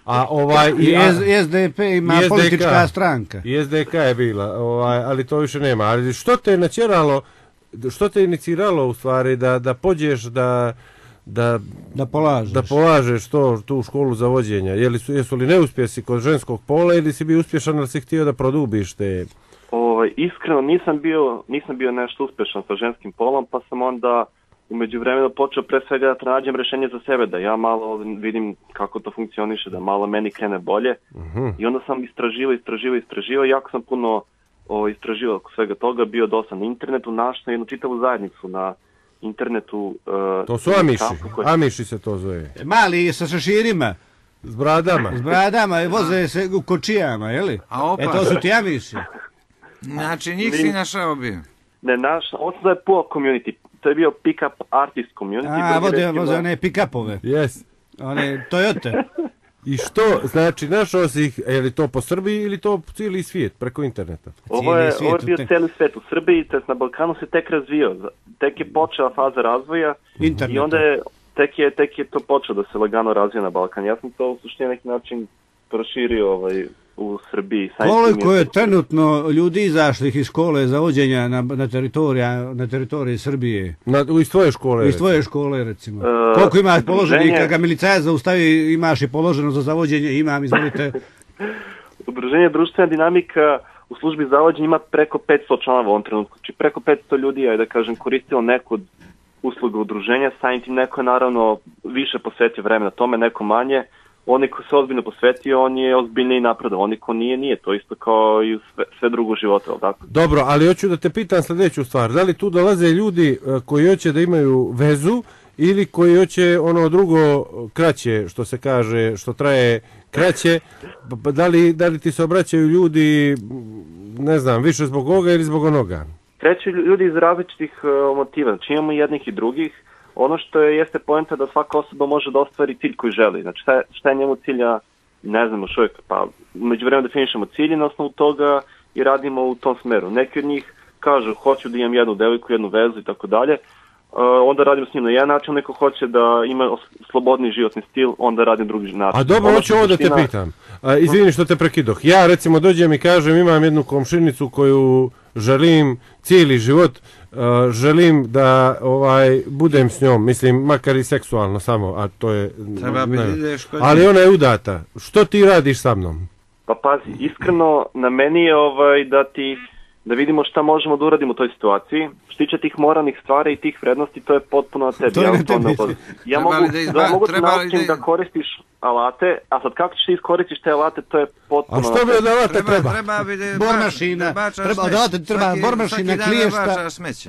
A ovaj I S D P ima i S D K, politička stranka. I S D K je bila, ovaj, ali to više nema. Ali što te natjeralo, što te iniciralo u stvari da, da pođeš da da da polažeš, da polažeš to, tu školu za vođenje? Jeli su, jesu li neuspjesi kod ženskog pola ili si bio uspješan ali si htio da produbiš te? Ovaj, iskreno nisam bio, nisam bio nešto uspješan sa ženskim polom, pa sam onda u međuvremenu počeo pre svega da tražim rješenje za sebe, da ja malo vidim kako to funkcioniše, da malo meni krene bolje. Uh-huh. I onda sam istraživao, istraživao, istraživao, jako sam puno o, istraživao oko svega toga, bio dosta na internetu, našao jednu čitavu zajednicu na internetu. Uh, to su Amiši, koje... Amiši se to zove. Mali sa šeširima. S bradama. S bradama i voze se u kočijama, jeli? A opa. E to su ti Amiši. Znači njih si našao bio? Ne, naš, ovo se zove Puo community. To je bio pick-up artist community. A, vode, voze one pick-upove. Yes. One Toyota. I što, znači, našao si ih, je li to po Srbiji ili to cijeli svijet, preko interneta? Ovo je, ovo je bio te... cijeli svijet u Srbiji, te na Balkanu se tek razvio. Tek je počela faza razvoja interneta. I onda je tek, je, tek je to počelo da se lagano razvija na Balkan. Ja sam to u suštini neki način proširio ovaj, u Srbiji. Koliko je trenutno ljudi izašlih iz škole za vođenja na, na, teritorija, na teritoriji Srbije? Na, iz tvoje škole? Iz tvoje škole, recimo. Uh, Koliko imaš položeni, kad ga milicajac zaustavi, imaš i položeno za zavođenje, imam, izvolite. Udruženje Društvena dinamika u službi zavođenja ima preko petsto članova u ovom trenutku. Znači preko petsto ljudi je, da kažem, koristilo neku od usluga udruženja, samim tim neko je naravno više posvetio vremena tome, neko manje. Oni ko se ozbiljno posvetio, on je ozbiljniji napredao. Oni ko nije, nije. To isto kao i sve, sve drugo života, ali tako? Dobro, ali hoću da te pitam sljedeću stvar. Da li tu dolaze ljudi koji hoće da imaju vezu ili koji hoće ono drugo kraće, što se kaže, što traje kraće? Da li, da li ti se obraćaju ljudi, ne znam, više zbog ovoga ili zbog onoga? Kreću ljudi iz različitih uh, motiva. Znači imamo jednih i drugih. Ono što je, jeste poenta da svaka osoba može da ostvari cilj koji želi. Znači šta je, šta je njemu cilja, ne znamo što je, pa među vremena definišemo cilj na osnovu toga i radimo u tom smeru. Neki od njih kažu hoću da imam jednu devojku, jednu vezu i tako dalje, onda radimo s njim na jedan način, neko hoće da ima slobodni životni stil, onda radim drugi način. A dobro, hoću ovo da te pitam. A, izvini što te prekidoh. Ja recimo dođem i kažem imam jednu komšinicu koju želim cijeli život, uh, želim da ovaj budem s njom, mislim makar i seksualno samo, a to je treba bi ideš kod ali ona je udata. Što ti radiš sa mnom? Pa pazi, iskreno na meni je ovaj da ti da vidimo šta možemo da uradimo u toj situaciji. Što tiče tih moralnih stvari i tih vrednosti, to je potpuno na tebi. To ja, ne tebi. ja mogu da, izba, da, mogu da naučim da... da koristiš alate, a sad kako ćeš ti iskoristiš te alate, to je potpuno... A što bi od alate treba? Treba, treba bi da bormašina, da treba, da treba bormašina, kliješta.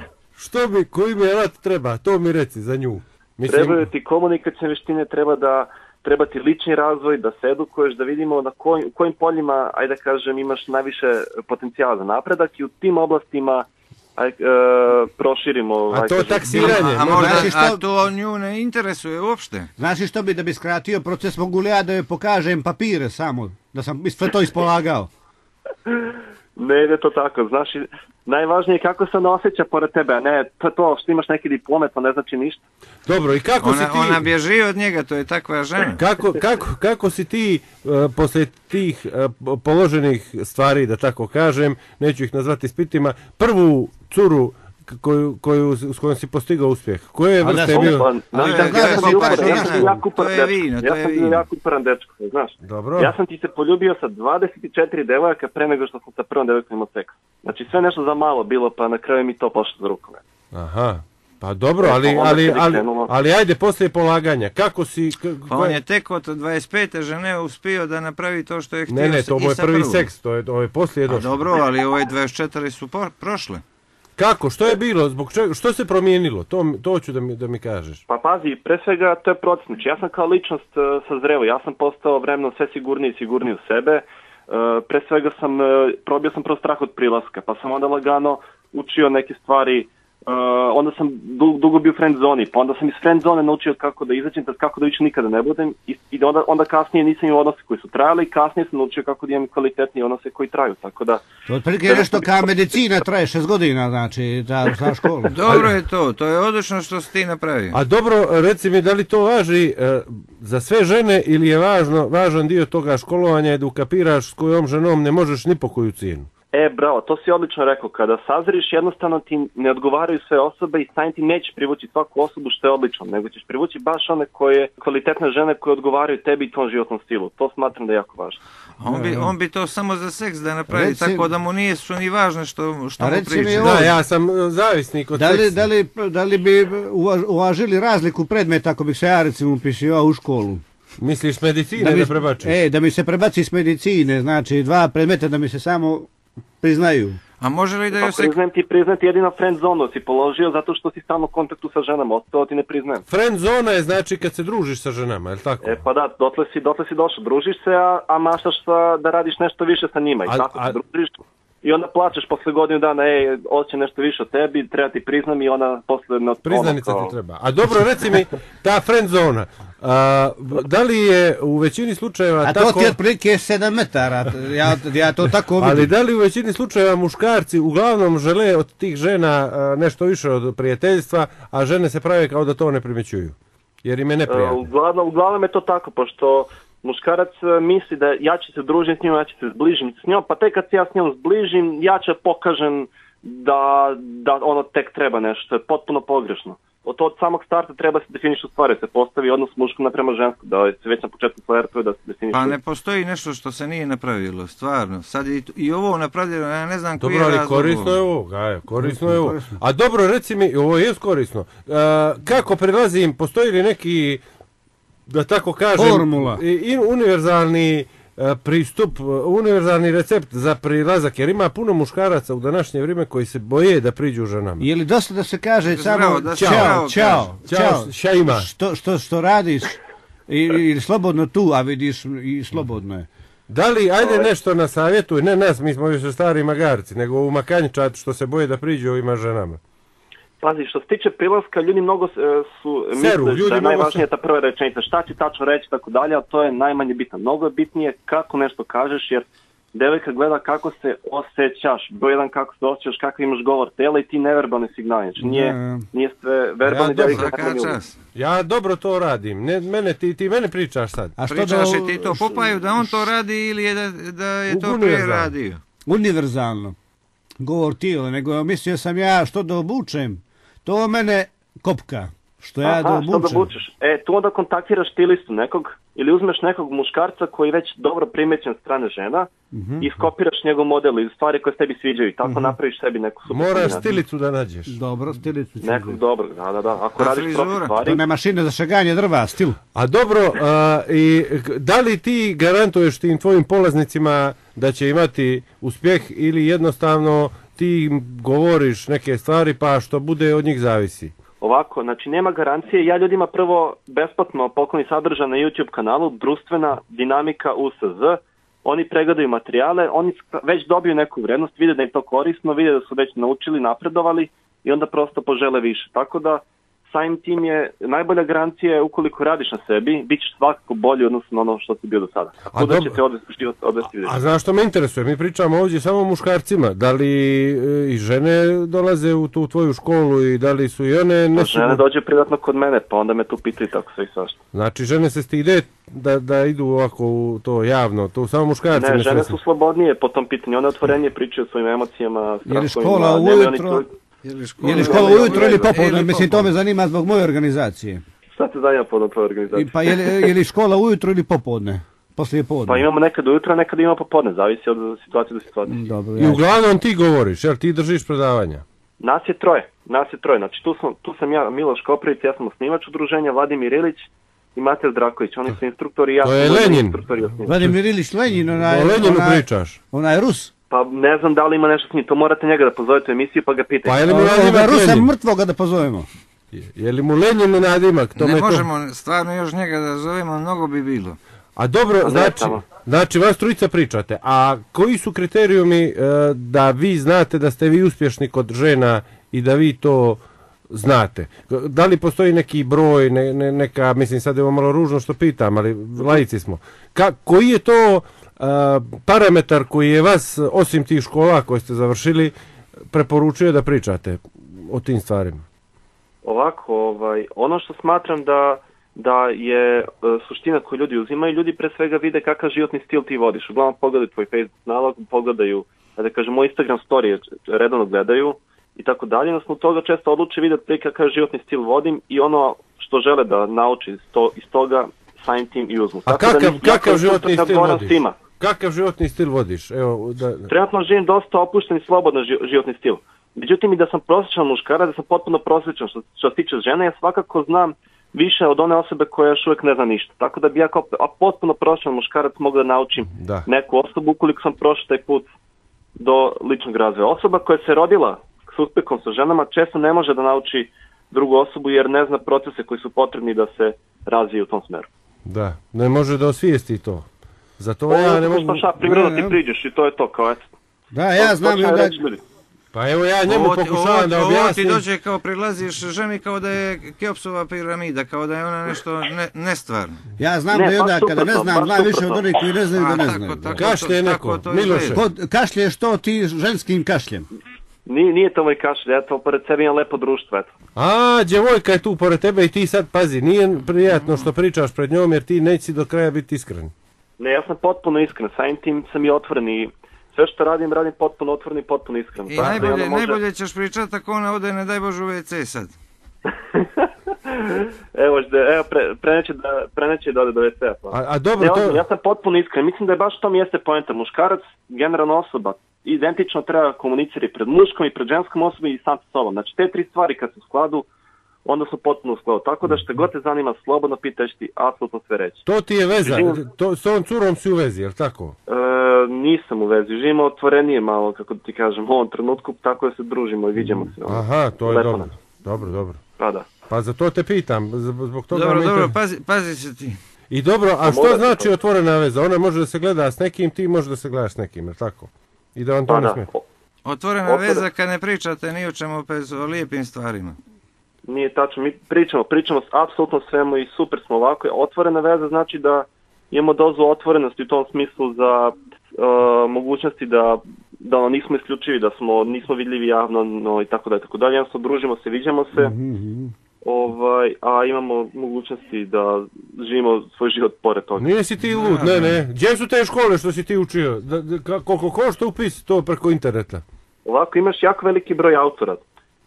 Što bi, koji mi alat treba? To mi reci za nju. Mislim... Trebaju ti komunikacijne vještine, treba da... treba ti lični razvoj, da se edukuješ, da vidimo na koj, u kojim poljima, ajde da kažem, imaš najviše potencijala za napredak i u tim oblastima aj, e, proširimo... A to je taksiranje. A, a, možda, znači što... a to nju ne interesuje uopšte. Znaš što bi, da bi skratio proces, mogu li ja da joj pokažem papire samo, da sam sve to ispolagao? Ne ide to tako, znaš, najvažnije je kako se ona osjeća pored tebe, a ne to, to što imaš neke diplome, to ne znači ništa. Dobro, i kako ona, si ti... Ona bježi od njega, to je takva žena. Kako, kako, kako si ti uh, poslije tih uh, položenih stvari, da tako kažem, neću ih nazvati ispitima, prvu curu koju, koju, s kojom si postigao uspjeh? Koje vrste je bio? Ja sam bio jako uporan dečko, znaš. Dobro. Ja sam ti se poljubio sa dvadeset četiri devojaka pre nego što sam sa prvom devojkom imao seks. Znači sve nešto za malo bilo, pa na kraju mi to pošlo za rukove. Aha. Pa dobro, ali, ali, ali, ali ajde poslije polaganja, kako si... Pa on je tek od dvadeset pete žene uspio da napravi to što je htio. Ne, ne, to je prvi seks, to je, to je poslije došlo. Dobro, ali ove dvadeset četiri su po, prošle. Kako, što je bilo, zbog čega, što se promijenilo, to, to ću da mi, da mi kažeš. Pa pazi, pre svega to je proces, znači ja sam kao ličnost uh, sazreo, ja sam postao vremenom sve sigurniji i sigurniji u sebe, uh, pre svega sam, uh, probio sam prvo strah od prilaska, pa sam onda lagano učio neke stvari onda sam du, dugo bio u friend zoni, pa onda sam iz friend zone naučio kako da izađem, kako da više nikada ne budem i, i onda, onda kasnije nisam imao odnose koji su trajali i kasnije sam naučio kako da imam kvalitetnije odnose koji traju, tako da... To otprilike je nešto kao medicina, traje šest godina, znači, ta, ta škola. Dobro je to, to je odlično što si ti napravio. A dobro, reci mi, da li to važi e, za sve žene ili je važno, važan dio toga školovanja je da ukapiraš s kojom ženom ne možeš ni po koju cijenu? E, bravo, to si odlično rekao. Kada sazriš, jednostavno ti ne odgovaraju sve osobe i samim ti nećeš privući svaku osobu što je odlično, nego ćeš privući baš one koje, kvalitetne žene koje odgovaraju tebi i tom životnom stilu. To smatram da je jako važno. On bi, on bi to samo za seks da napravi, Reci, tako da mu nije što ni važno što, što mu priča. Da, ja sam zavisnik od da li, seksa. da, li, da li bi uvažili razliku predmeta ako bih se ja recimo upisivao u školu? Misliš medicine da, mi, da prebačiš? E, da mi se prebaci s medicine, znači dva predmeta da mi se samo priznaju. A može li da Pa joj se... priznajem ti, priznajem ti jedino friend zonu si položio zato što si stalno u kontaktu sa ženama, ostalo ti ne priznajem. Friend zona je znači kad se družiš sa ženama, je li tako? E pa da, dotle si, dotle si došao, družiš se, a, a maštaš sa, da radiš nešto više sa njima i A- tako a- se družiš. I onda plaćaš posle godinu dana, ej, hoće nešto više od tebi, treba ti priznam i ona posle... Ono, Priznanica kao- ti treba. A dobro, reci mi, ta friend zona, a, da li je u većini slučajeva A tako... to ti je otprilike sedam metara, ja, ja to tako vidim. Ali da li u većini slučajeva muškarci uglavnom žele od tih žena a, nešto više od prijateljstva, a žene se prave kao da to ne primjećuju? Jer im je E, neprijatno. Uglavnom, uglavnom je to tako, pošto muškarac e, misli da ja ću se družiti s njom, ja ću se zbližiti s njom, pa tek kad se ja s njom zbližim, ja ću pokažem da, da ono tek treba nešto, to je potpuno pogrešno. Od, od samog starta treba se definišu stvari, se postavi odnos muško naprema žensko, da se već na početku flertuje, da se definišu. Pa ne postoji nešto što se nije napravilo, stvarno. Sad je i, i ovo napravljeno, ja ne znam koji Dobro, je ali razlog. korisno je ovo, Gaja, korisno je ovo. A dobro, reci mi, ovo je korisno. A, kako prilazim, postoji li neki, da tako kažem, Formula. i, i univerzalni a, pristup, univerzalni recept za prilazak, jer ima puno muškaraca u današnje vrijeme koji se boje da priđu ženama. Je li dosta da se kaže Zdravo, samo da se čao, zdravo čao, Ćao, čao, šta ima? što, što, što radiš ili, ili slobodno tu, a vidiš i slobodno je. Da li, ajde nešto na savjetu, ne nas, mi smo više stari magarci, nego u makanjčat što se boje da priđu ovima ženama. Pazi, što se tiče prilaska, ljudi mnogo e, su Seru, misle ljudi da je mnogo najvažnija ta prva rečenica, šta će tačno reći, tako dalje, ali to je najmanje bitno. Mnogo je bitnije kako nešto kažeš, jer devojka gleda kako se osjećaš, broj jedan kako se osjećaš, kako imaš govor tela i ti neverbalni signali. Znači nije, Ne. nije sve verbalni Ja, devojka. Svaka čast. Ja dobro to radim, ne, mene, ti, ti mene pričaš sad. A što Pričaš da, i ti to Popaju da on to radi ili je da, da je to prije Univerzalno. radio? univerzalno govor tijela, nego mislio sam ja što da obučem, to mene kopka, što ja da Aha, što da obučem. obučeš? E, tu onda kontaktiraš stilistu nekog, ili uzmeš nekog muškarca koji je već dobro primećen od strane žena i skopiraš njegov model ili stvari koje se tebi sviđaju i tako napraviš sebi neku super Moraš kombinaciju. stilicu da nađeš. Dobro, stilicu ću Nekog uzeti. dobrog, da, da, da. Ako A radiš frizura? profi To stvari, ne mašine za šaganje drva, stil. A dobro, a, i k- da li ti garantuješ tim tvojim polaznicima da će imati uspjeh ili jednostavno ti im govoriš neke stvari pa što bude od njih zavisi? ovako, znači nema garancije. Ja ljudima prvo besplatno pokloni sadržaj na YouTube kanalu Društvena dinamika U S Z. Oni pregledaju materijale, oni sk- već dobiju neku vrednost, vide da im to korisno, vide da su već naučili, napredovali i onda prosto požele više. Tako da samim tim je najbolja garancija je ukoliko radiš na sebi, bit ćeš svakako bolji odnosno na ono što si bio do sada. Tako A da dobro. će te odvesti život, odvesti vidjeti. A znaš što me interesuje? Mi pričamo ovdje samo o muškarcima. Da li e, i žene dolaze u tu tvoju školu i da li su i one... Ne Žene dođe privatno kod mene, pa onda me tu pitaju tako sve i svašta. Znači žene se stide da, da idu ovako u to javno, to samo muškarci Ne, ne žene svesni. su slobodnije po tom pitanju, one otvorenije pričaju o svojim emocijama, Je li strahovima, škola nemaju oni ujutro? to- Je li Je li škola ujutro ili popodne? Mislim, to me zanima zbog moje organizacije. Šta te zanima po tvojoj I, organizaciji? pa je li, je li škola ujutro ili popodne? Poslije podne? Pa imamo nekad ujutro, nekad imamo popodne, zavisi od situacije do situacije. Dobro, I ja. uglavnom ti govoriš, jel ti držiš predavanja? Nas je troje, nas je troje, znači tu, sam, tu sam ja, Miloš Koprivić, ja sam osnivač udruženja, Vladimir Ilić i Matej Draković, oni su instruktori i ja To sam je ujedno Lenin. instruktor i osnivač. Vladimir Ilić Lenin, onaj, O Leninu onaj, pričaš. onaj Rus. Pa ne znam da li ima nešto s njim, to morate njega da pozovete u emisiju pa ga pitajte. Pa je li mu Ovoga nadimak Rusa Lenin? mrtvoga da pozovemo. Je, je li mu Lenin nadimak? To Ne me to- možemo stvarno još njega da zovemo, mnogo bi bilo. A dobro, ne znači, samo. znači vas trojica pričate, a koji su kriterijumi e, da vi znate da ste vi uspješni kod žena i da vi to znate. Da li postoji neki broj, ne, ne, neka, mislim sad je ovo malo ružno što pitam, ali laici smo. Ka, koji je to a, parametar koji je vas, osim tih škola koje ste završili, preporučuje da pričate o tim stvarima? Ovako, ovaj, ono što smatram da, da je e, suština koju ljudi uzimaju, ljudi pre svega vide kakav životni stil ti vodiš. Uglavnom pogledaju tvoj Facebook nalog, pogledaju, da kažem, moj Instagram story redovno gledaju i tako dalje. Odnosno toga često odluče vidjeti kakav životni stil vodim i ono što žele da nauči iz, to, iz toga samim tim i uzmu. A tako kakav, da kakav životni stil vodiš? Svima. Kakav životni stil vodiš? Evo, da... Trenutno živim dosta opušten i slobodan životni stil. Međutim, i da sam prosječan muškarac, da sam potpuno prosječan što, što se tiče žene, ja svakako znam više od one osobe koja još uvijek ne zna ništa. Tako da bi ja kao potpuno prosječan muškarac mogao da naučim da. neku osobu ukoliko sam prošao taj put do ličnog razvoja. Osoba koja se rodila s uspehom sa ženama često ne može da nauči drugu osobu jer ne zna procese koji su potrebni da se razvije u tom smeru. Da, ne može da osvijesti to. Zato o, ja ne mogu... Šta, primjerno ti priđeš i to je to, kao eto. Da, ja to, znam to da... Pa evo ja njemu ovo, pokušavam ovo, da objasnim. Ovo ti dođe kao prilaziš ženi kao da je Keopsova piramida, kao da je ona nešto ne, nestvarno. Ja znam ne, da je onda kada ne znam, znam više od onih koji ne znaju da ne znaju. Kašlje neko, Miloše. Kašlje što ti ženskim kašljem? Nije, nije to moj kašlj, ja to pored sebe imam lepo društvo, eto. A, djevojka je tu pored tebe i ti sad pazi, nije prijatno što pričaš pred njom jer ti neći do kraja biti iskren. Ne, ja sam potpuno iskren, samim tim sam i otvoren i sve što radim, radim potpuno otvoren i potpuno iskren. I najbolje, može... najbolje ćeš pričati ako ona ode, ne daj Bože, u ve ce sad. evo, evo pre, preneće, da, preneće da ode do ve ce-a. Pa. A, a dobro, ja, to... ja sam potpuno iskren, mislim da je baš to mjeste poenta. Muškarac, generalna osoba, identično treba komunicirati pred muškom i pred ženskom osobom i sam sa sobom. Znači te tri stvari kad su u skladu, onda su potpuno u skladu. Tako da što god te zanima, slobodno pitaš ti apsolutno sve reći. To ti je veza, to, s ovom curom si u vezi, je li tako? E, nisam u vezi, živimo otvorenije malo, kako ti kažem, u ovom trenutku, tako da se družimo i vidimo se. Aha, to je dobro. Dobro, dobro. Pa da. Pa za to te pitam, zbog toga... Dobro, mi dobro, te... pazi, pazi se ti. I dobro, a što znači otvorena veza? Ona može da se gleda s nekim, ti može da se gledaš s nekim, je tako? I da vam to pa ne da. smeta. Otvorena Otvore... veza kad ne pričate ni o čemu, opet o lijepim stvarima. Nije tačno, mi pričamo, pričamo s apsolutno svemu i super smo ovako. Otvorena veza znači da imamo dozu otvorenosti u tom smislu za uh, mogućnosti da, da ono, nismo isključivi, da smo, nismo vidljivi javno no, i tako da, tako da. Jednostavno družimo se, viđamo se, mm-hmm. ovaj, a imamo mogućnosti da živimo svoj život pored toga. Nije si ti lud, ne, ne. Gdje su te škole što si ti učio? Da, da, koliko košta upis to preko interneta? Ovako, imaš jako veliki broj autora.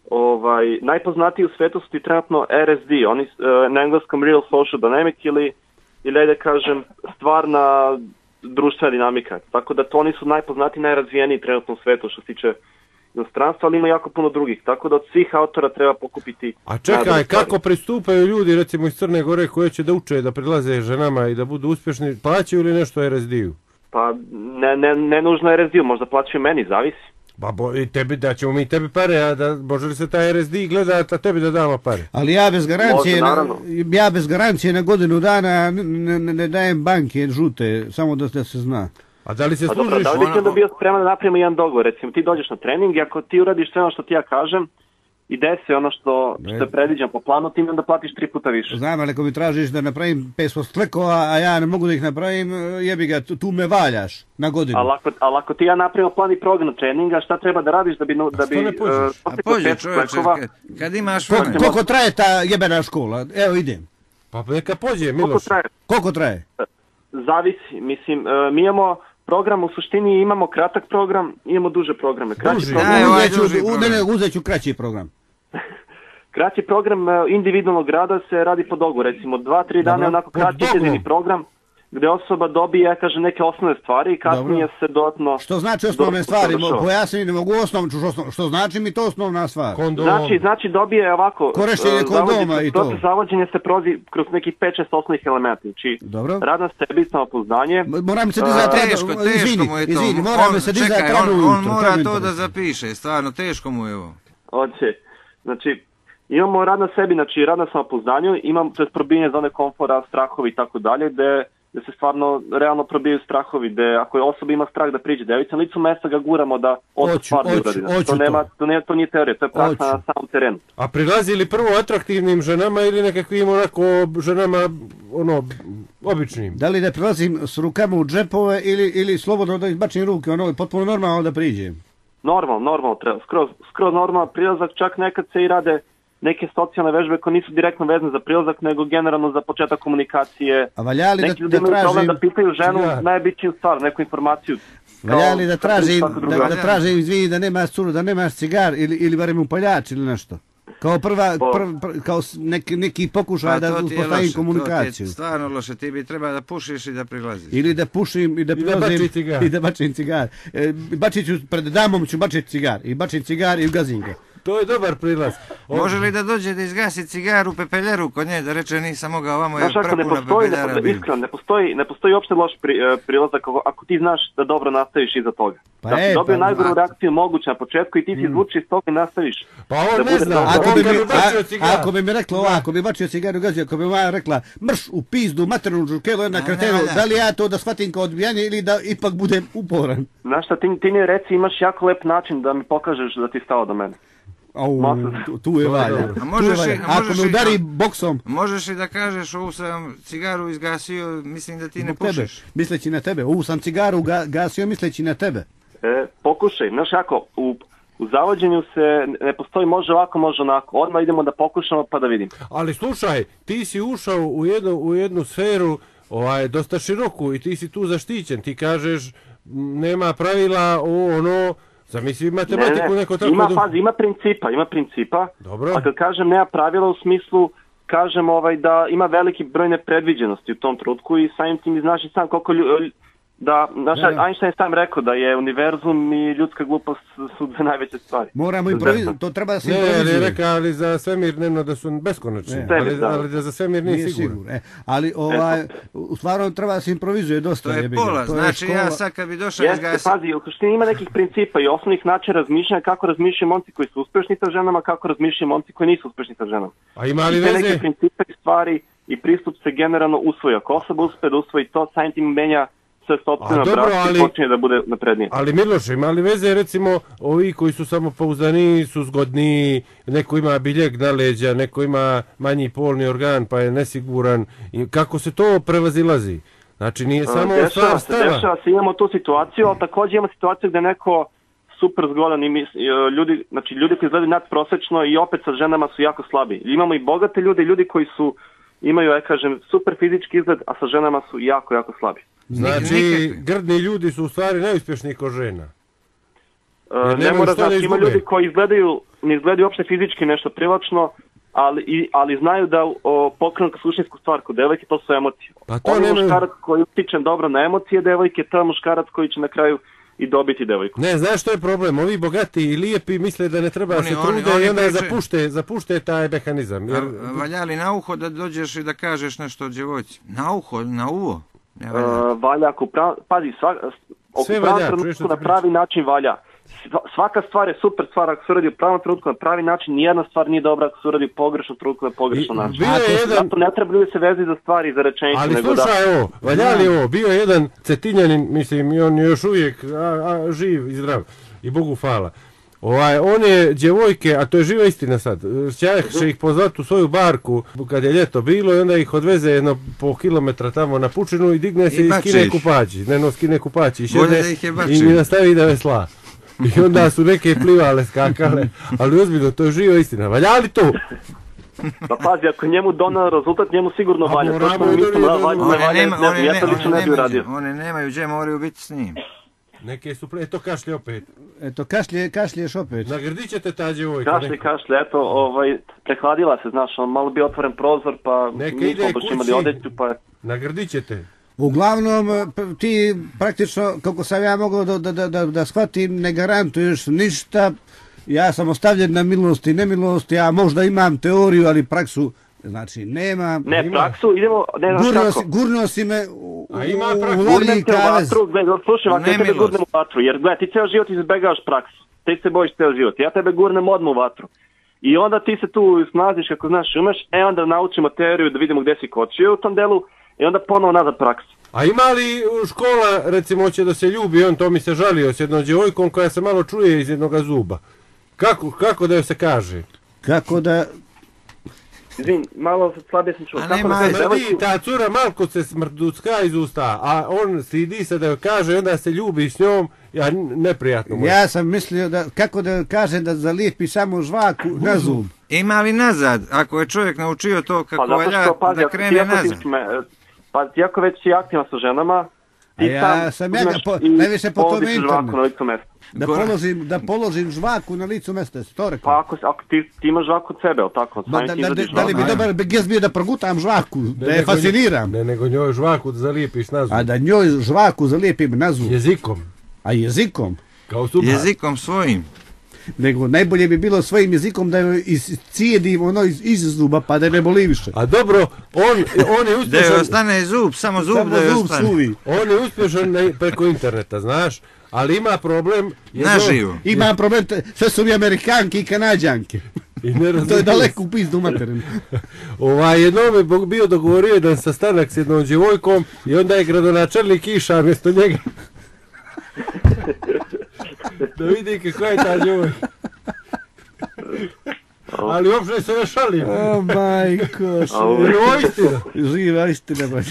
Ovaj, najpoznatiji u svetu su ti trenutno er es de, oni uh, na engleskom Real Social Dynamic ili, ili da kažem stvarna društvena dinamika. Tako da to oni su najpoznatiji, najrazvijeniji trenutno u svetu što se tiče inostranstva, ali ima jako puno drugih. Tako da od svih autora treba pokupiti... A čekaj, kako pristupaju ljudi recimo iz Crne Gore koji će da uče, da prilaze ženama i da budu uspješni, plaćaju li nešto er es de-u? Pa ne, ne, ne nužno er es de-u, možda plaćaju meni, zavisi. Ba bo, i tebi, da ćemo mi tebi pare, a da može li se taj er es de gleda, a tebi da damo pare? Ali ja bez garancije, Može, na, ja bez garancije na godinu dana ne, ne, ne dajem banke žute, samo da, da se zna. A da li se a služiš? Dobro, da li ti onda bio spreman da napravimo jedan dogovor? Recimo ti dođeš na trening i ako ti uradiš sve ono što ti ja kažem, i desi ono što, što je predviđeno po planu, ti mi onda platiš tri puta više. Znam, ali ako mi tražiš da napravim petsto stlekova, a ja ne mogu da ih napravim, jebi ga, tu me valjaš na godinu. Ali ako, ali ako ti ja napravimo plan i program treninga, šta treba da radiš da bi... Da bi ne pođeš? Uh, a pođe čovječe, kad, kad imaš... Ko, koliko traje ta jebena škola? Evo idem. Pa neka pođe, Miloš. Koliko traje? Koliko traje? Zavisi, mislim, uh, mi imamo... Program u suštini imamo kratak program, imamo duže programe. Kraći duži, program, ne, ovaj duži program. Ne, ne, uzet ću kraći program. Kraći program individualnog rada se radi po dogu, recimo dva, tri dana onako kraći jedini program gdje osoba dobije, ja kažem, neke osnovne stvari i kasnije Dobro. se dodatno... Što znači osnovne stvari? Pojasni, ne mogu osnovno, što, što znači mi to osnovna stvar? Kondom. Znači, znači dobije ovako... Korištenje kondoma i to. Proces zavođenja se prozi kroz nekih pet šest osnovnih elementa. Znači, Dobro. rad na sebi, samopoznanje... Moram se dizati rado, teško, teško izvini, mu je to. Izvini, moram on, se dizati čekaj, rado on, ujutro. on mora to da zapiše, stvarno, teško mu je ovo. Oće, znači... Imamo rad na sebi, znači rad na samopoznanju, imamo to je probijanje zone komfora, strahovi i tako dalje, gde da se stvarno realno probijaju strahovi, da ako je osoba ima strah da priđe devici, na licu mesta ga guramo da on to stvarno uradi. To, nema, to, ne, to nije teorija, to je praksa na samom terenu. A prilazi li prvo atraktivnim ženama ili nekakvim onako ženama ono, običnim? Da li da prilazim s rukama u džepove ili, ili slobodno da izbačim ruke, ono je potpuno normalno da priđem? Normalno, normalno treba, skroz, skroz normalno prilazak, čak nekad se i rade neke socijalne vežbe koje nisu direktno vezane za prilazak, nego generalno za početak komunikacije. A valja li neki da, ljudi da imaju tražim... problem da pitaju ženu Ja. najbitniju stvar, neku informaciju. Valja li da tražim, Kao- da, da tražim, izvini, da nemaš curu, da nemaš cigar ili, ili barem upaljač ili nešto? Kao prva, Pa- prv, prv, kao s- neki, neki pokušaj da to ti je uspostavim loše, to komunikaciju. ti je stvarno loše, ti bi treba da pušiš i da prilaziš. Ili da pušim i da da prilazim bači cigar. i da bačim cigar. E, bačit ću, pred damom ću bačiti cigar. I bačim cigar i ugazim ga. To je dobar prilaz. O- Može li da dođe da izgasi cigaru u pepeljeru kod nje, da reče nisam mogao ovamo, jer Znaš, ako ne prepuna postoji, ne, pepeljara postoji, bilo. iskreno, ne postoji, ne postoji uopšte loš pri, e, prilazak ako, ako ti znaš da dobro nastaviš iza toga. Pa da si e, dobio pa- najgoru a- reakciju moguće na početku i ti si izvuči iz toga i nastaviš. Pa on da ne bude zna, dobro. Ako on bi, kad mi, bi bacio a, cigar. ako bi mi rekla ovako, ako bi bačio cigar i ugazio, ako bi Maja rekla mrš u pizdu, maternu žukelu, jedna Ne, kretenu, ne valja. da li ja to da shvatim kao odbijanje ili da ipak budem uporan? Znaš šta, ti, ti mi reci, imaš jako lep način da mi pokažeš da ti stao do mene. Au, Masa. tu, tu je valja. dobro. A Tu je možeš valja. i- Ako možeš me i- udari boksom, Možeš i da kažeš, ovu sam cigaru izgasio, mislim da ti ne zbog tebe, pušiš. misleći na tebe. Ovu sam cigaru ga, gasio misleći na tebe. E, pokušaj, znaš kako, u, u zavođenju se ne postoji može ovako, može onako. Odmah idemo da pokušamo pa da vidim. Ali slušaj, ti si ušao u jednu, u jednu sferu ovaj, dosta široku i ti si tu zaštićen. Ti kažeš m, nema pravila, o, ono, zamisli matematiku neko tako... ima, da- pazi, ima principa, ima principa. Dobro. A kad kažem nema pravila u smislu, kažem ovaj, da ima veliki broj nepredviđenosti u tom trenutku i samim tim znaš i sam koliko lju- da, znaš, Da, da. Einstein sam rekao da je univerzum i ljudska glupost su dve najveće stvari. Moramo Desno. improvizirati, to treba da se Ne, ali je improvizuje. rekao, ali za svemir nema da su beskonačni. Ne. Ali, Sebi, da. ali da za svemir nije, Nije sigurno. sigurno. E, ali ovaj, u stvarno treba da se improvizuje dosta. To je jebi ga. pola, To je znači ja škola. sad kad bi došao Jeste, izgasi... pazi, u suštini ima nekih principa i osnovnih načina razmišljanja kako razmišljaju momci koji su uspešni sa ženama, kako razmišljaju momci koji nisu uspešni sa ženama. A ima li I te neke veze? principe i stvari i pristup se generalno usvoji. Ako osoba uspe da usvoji to, samim tim menja sve sopstveno A dobro, bratstvo ali- i počinje da bude naprednije. Ali Miloš, ima li veze recimo ovi koji su samopouzdani, su zgodniji, neko ima biljeg na leđa, neko ima manji polni organ pa je nesiguran i kako se to prevazilazi? Znači nije samo dešava stvar se, stava. dešava se, imamo tu situaciju, ali također imamo situaciju gde neko super zgodan i mis, i, e, ljudi, znači ljudi koji izgledaju nadprosečno i opet sa ženama su jako slabi. Imamo i bogate ljude i ljudi koji su imaju, ja kažem, super fizički izgled, a sa ženama su jako, jako slabi. Znači Nikakvi. grdni ljudi su u stvari najuspješniji kod žena. E, Jer ne nemaju mora šta da znači, ima izgube. ljudi koji izgledaju, ne izgledaju uopšte fizički nešto privlačno, ali, i, ali znaju da o, pokrenu suštinsku stvar kod devojke, to su emocije. Pa to On je nemaju- muškarac koji utiče dobro na emocije devojke, to je muškarac koji će na kraju i dobiti devojku. Ne, znaš što je problem? Ovi bogati i lijepi misle da ne treba Oni- se oni- trude oni i onda pričaju- zapušte, zapušte taj mehanizam. Jer, A, valja li na uho da dođeš i da kažeš nešto od djevojci? Na uho, na uvo? Ne valja. Uh, valja ako prav, pazi, svak, ako Sve u pravom valja, čuješ trenutku što na ti pravi način valja. Sva- Svaka stvar je super stvar ako se uradi u pravom trenutku na pravi način, nijedna stvar nije dobra ako se uradi u pogrešnom trenutku na pogrešnom I- način. bio je jedan- Zato ne treba ljudi se vezati za stvari i za rečenice, Ali nego da... slušaj ovo, valja li ovo, bio je jedan Cetinjanin, mislim, i on je još uvijek a, a, živ i zdrav, i Bogu hvala. Ovaj, on je djevojke, a to je živa istina sad, će ih pozvati u svoju barku kad je ljeto bilo i onda ih odveze jedno po kilometra tamo na pučinu i digne se I i, baci skine ih. kupaći, ne no, skine kupaći i Bolje šede da ih je i baci. mi nastavi da vesla. I onda su neke plivale, skakale, ali ozbiljno, to je živa istina. Valja li to? Pa pazi, ako je njemu donao rezultat, njemu sigurno A valja. To moramo što i mi mislimo da donijeti valja, rezultat. ne One valja, nema, ne one znam, ja ne, to one lično ne bi nemaju, uradio. one nemaju gdje moraju biti s njim. Neke su ple, eto kašlje opet. Eto, kašlje, kašlješ opet. Nagrdit ćete ta djevojka. Kašlje, neka. kašlje, eto, ovaj, prehladila se, znaš, on malo bi otvoren prozor, pa Neka nismo ide baš imali kući. odeću, pa... Nagrdit ćete. Uglavnom, p- ti praktično, kako sam ja mogao da, da, da, da, da shvatim, ne garantuješ ništa. Ja sam ostavljen na milost i nemilost, ja možda imam teoriju, ali praksu, znači, nemam. Ne, Ima. praksu, idemo, ne znaš Gurno kako. si, gurno si me u, A ima u, praksu. u Gurnem volji te u kavez. vatru, gledaj, slušaj, ako ja tebe Nemilost. gurnem u vatru, jer gledaj, ti ceo život izbjegavaš praksu, ti se bojiš ceo život, ja tebe gurnem odmah u vatru. I onda ti se tu snaziš kako znaš umeš, e onda naučimo teoriju da vidimo gdje si kočio u tom delu i onda ponovo nazad praksu. A ima li škola, recimo, će da se ljubi, on to mi se žalio s jednom djevojkom koja se malo čuje iz jednoga zuba. Kako, kako da joj se kaže? Kako da... Izvin, malo slabije sam čuo. A Kako nema da se veze. devojku- Smrdi, ta cura malko se smrducka iz usta, a on sidi se da joj kaže i onda se ljubi s njom, ja neprijatno mu je. Ja sam mislio da, kako da kažem da zalijepi samo žvaku na zub. Ima li nazad? Ako je čovjek naučio to kako Pa zato valja što, pazi, da ako ti krene jako nazad. ti me, pa ti jako već si aktivan sa ženama, A ti ja sam ja ga uzmeš po- i najviše po tome položiš žvaku internetu. na licu mesta. Da Goran. položim, da položim žvaku na licu mesta, jesi to rekao? Pa ako, ako ti, ti imaš žvaku od sebe, jel tako? Ma, Samim da, tim da, izvadiš da li bi žvaku. dobar gest bio da progutam žvaku, da je nego njo- fasciniram, Ne, nego njoj žvaku da zalijepiš na zub. a da njoj žvaku zalijepim na zub, Jezikom. a jezikom, Kao suba. Jezikom svojim. nego najbolje bi bilo svojim jezikom da joj iscijedim ono iz, iz zuba pa da ne boli više. A dobro, on, on je Da joj uspješan, ostane zub, samo zub Samo da joj zub ostane. suvi. on je uspješan na- preko interneta, znaš, ali ima problem. jer on- Naživo. Imam problem, te- sve su mi Amerikanke i Kanađanke. I ne To je razumije daleko u pizdu materinu. Ovaj, jednom je Bog bio dogovorio jedan sastanak s jednom djevojkom i onda je gradonačelnik išao mjesto njega. Da vidi kako je ta djevojka. Ali uopšte se ne šalim. O majko, A ovo- Jer ovo je istina. živa istina, baš.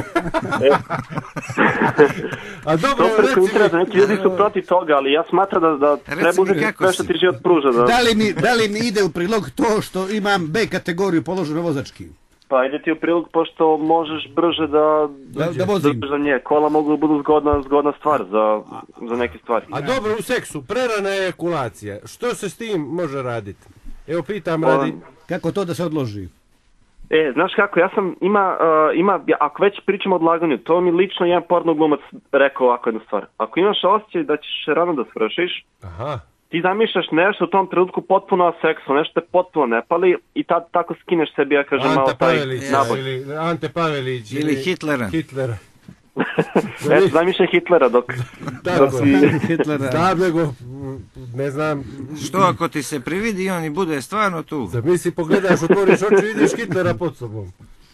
A dobro, To preko reci interneta, mi, neki ljudi su protiv toga, ali ja smatram da, da Reci treba mi uzeti kako sve što si. ti život pruža. Da, Da li, mi, da li mi ide u prilog to što imam B kategoriju položeno vozački? pa ide ti u prilog, pošto možeš brže da, Da, da vozim. da za nje. Kola mogu da budu zgodna, zgodna stvar za, za neke stvari. a dobro u seksu, prerana ejakulacija, što se s tim može raditi? Evo pitam Pa, radi. Kako to da se odloži? E, znaš kako, ja sam, ima, uh, ima, ja- ako već pričamo o odlaganju, to mi lično jedan porno glumac rekao ovako jednu stvar. Ako imaš osjećaj da ćeš rano da svršiš, Aha. ti zamišljaš nešto u tom trenutku potpuno seksu, nešto te potpuno ne pali i tad tako skineš sebi, ja kažem, malo Ante taj Pavelić, naboj. ili Ante Pavelić. Ili Hitlera. Hitlera. E, zamišljaj Hitlera dok... Tako si- je. Hitlera. Znam nego, m, ne znam, Što ako ti se prividi i on i bude stvarno tu? zamisli pogledaš, otvoriš oči i vidiš Hitlera pod sobom.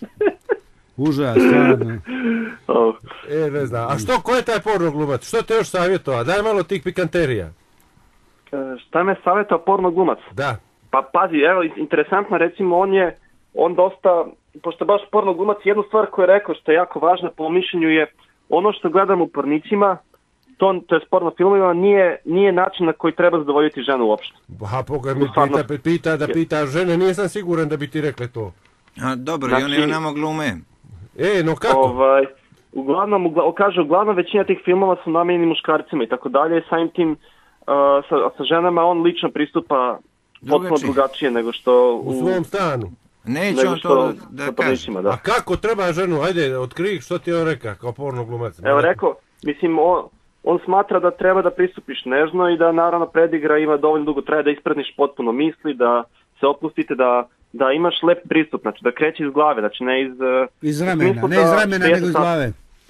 Užas, stvarno. Oh. E, ne znam. A što, ko je taj porno glumac? Što te još savjetova? Daj malo tih pikanterija. E, šta me savjetao porno glumac? Da. Pa pazi, evo, interesantno, recimo, on je, on dosta, pošto je baš porno glumac, jednu stvar koju je rekao, što je jako važna po mišljenju je, ono što gledamo u pornicima, to, to je porno filmovima, nije, nije način na koji treba zadovoljiti ženu uopšte. Ha, poga mi Stvarno. pita, pita da pita žene, nisam siguran da bi ti rekle to. A, dobro, Znači- i oni onamo glume. E, no kako? Ovaj, uglavnom, ugla, kaže, uglavnom većina tih filmova su namijenjeni muškarcima i tako dalje, samim tim uh, sa, sa ženama on lično pristupa potpuno Drugačije. drugačije nego što U svom stanu. Neće nego on što to sa da kaže. pornićima, da. A kako treba ženu? Ajde, otkri što ti je on reka kao porno glumac. Evo rekao, mislim, on, on smatra da treba da pristupiš nežno i da naravno predigra ima dovoljno dugo traje da ispredniš potpuno misli, da se opustite, da, da imaš lep pristup, znači da kreće iz glave, znači ne iz... eh, Iz u ramena, smislu ne iz da- ramena, da nego iz sad- glave.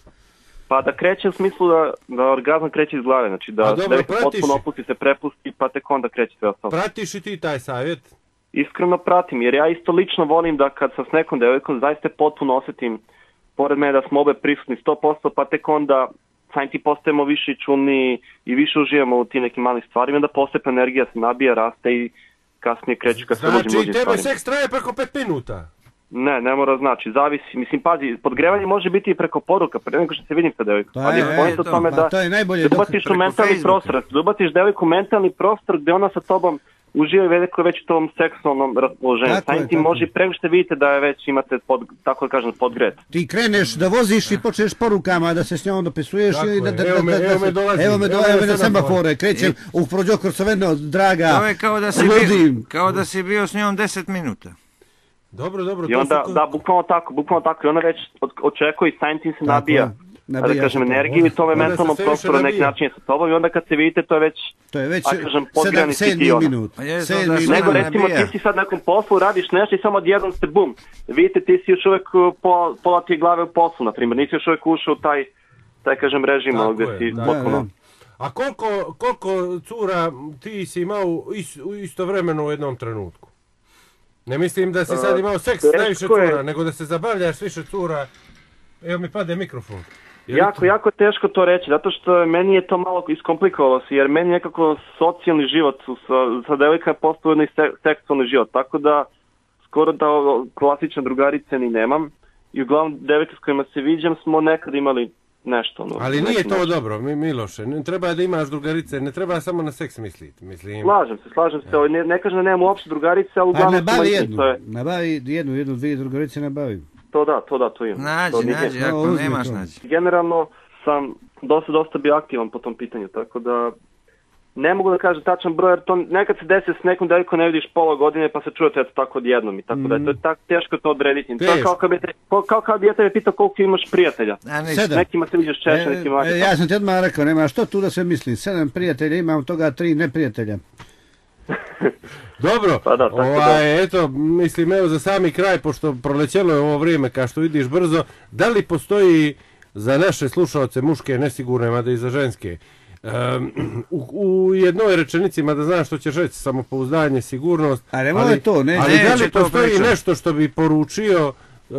Pa da kreće u smislu da, da orgazam kreće iz glave, znači A da dobro, da se pratiš- potpuno opusti, se prepusti, pa tek onda kreće sve ostalo. Pratiš i ti taj savjet? Iskreno pratim, jer ja isto lično volim da kad sam s nekom devojkom zaista potpuno osjetim pored mene da smo obe prisutni sto posto, pa tek onda samim ti postajemo više čulni i više uživamo u tim nekim malim stvarima, da postepeno energija se nabija, raste i kasnije kreću ka sve lođim Znači, lođim tebe stvarima. seks traje preko pet minuta. Ne, ne mora znači, zavisi. Mislim, pazi, podgrevanje može biti i preko poruka, pre nego što se vidim sa devojkom. Pa Ali je, je point je u to. tome Pa da, to je najbolje da dok- ubaciš u preko mentalni Facebooka. prostor, da ubaciš devojku u mentalni prostor gde ona sa tobom uživa i veliko već u tom seksualnom raspoloženju. Tako je, Samim tim tako može je. i prego što vidite da je već imate, pod, tako da kažem, podgret. Ti kreneš da voziš i počneš porukama da se s njom dopisuješ Tako i da, je, da, da, evo me- da, da evo se- me dolazi, evo me evo do- me evo me na semafore. semafore, krećem u prođokrcoveno, draga, To je kao da si bio, vodim. kao da si bio s njom deset minuta. Dobro, dobro. I to onda, su- da, bukvalno tako, bukvalno tako. I ona već od- očekuje i samim tim se Tako nabija, je, nabija da kažem, se to. energiju i tome Onda se mentalnom sve više prostoru na neki nabija. način je sa tobom i onda kad se vidite to je već, To je već a kažem, sedam, podgrani si ti sedmi ono. minut. Pa je to Sedmi da se minut. Nego ne recimo nabija. ti si sad nekom poslu, radiš nešto i samo odjednom ste bum. Vidite ti si još uvijek uh, po, pola ti je glave u poslu, na primjer. Nisi još uvijek ušao u taj, taj kažem režim Tako ono, gdje je, si da. potpuno... Da, da. A koliko, koliko cura ti si imao u is, u istovremeno u jednom trenutku? Ne mislim da si sad imao seks s teško najviše je. cura, nego da se zabavljaš s više cura. Evo mi pade mikrofon. Jako, jako teško to reći, zato što meni je to malo iskomplikovalo se, jer meni nekako socijalni život sa, sa devojka je postao jedno i se, seksualni život, tako da skoro da klasične drugarice ni nemam i uglavnom devojke s kojima se viđam smo nekad imali nešto. Ono, ali nije to nešto. dobro, Miloše, ne treba da imaš drugarice, ne treba samo na seks misliti. Mislim. Slažem se, slažem se, ja. ne, ne kažem da nemam uopšte drugarice, ali uglavnom... A nabavi jednu, je... nabavi jednu, jednu, dvije drugarice nabavi. To da, to da, to imam. Nađi, to nije... nađi, ako no, nemaš, to. nađi. Generalno sam dosta, dosta bio aktivan po tom pitanju, tako da ne mogu da kažem tačan broj, jer to nekad se desi s nekom devojkom ne vidiš pola godine pa se čujete eto tako odjednom i tako mm. da je to je tako teško to odrediti. To je kao kad bi te, kao kad bi ja tebe pitao koliko imaš prijatelja. Sedam. Nekima se vidiš češće, e, nekima... E, ja sam ti odmah rekao, nema što tu da se misli, sedam prijatelja imam, toga tri neprijatelja. Dobro, pa da, tako ovaj, da. Eto, mislim, evo za sami kraj, pošto prolećelo je ovo vrijeme, kao što vidiš brzo, da li postoji za naše slušalce muške nesigurne, mada i za ženske, um, u, u jednoj rečenici, mada znaš što ćeš reći, samopouzdanje, sigurnost, a ne ali, to, ne, ali ne, da li postoji priča. nešto što bi poručio uh,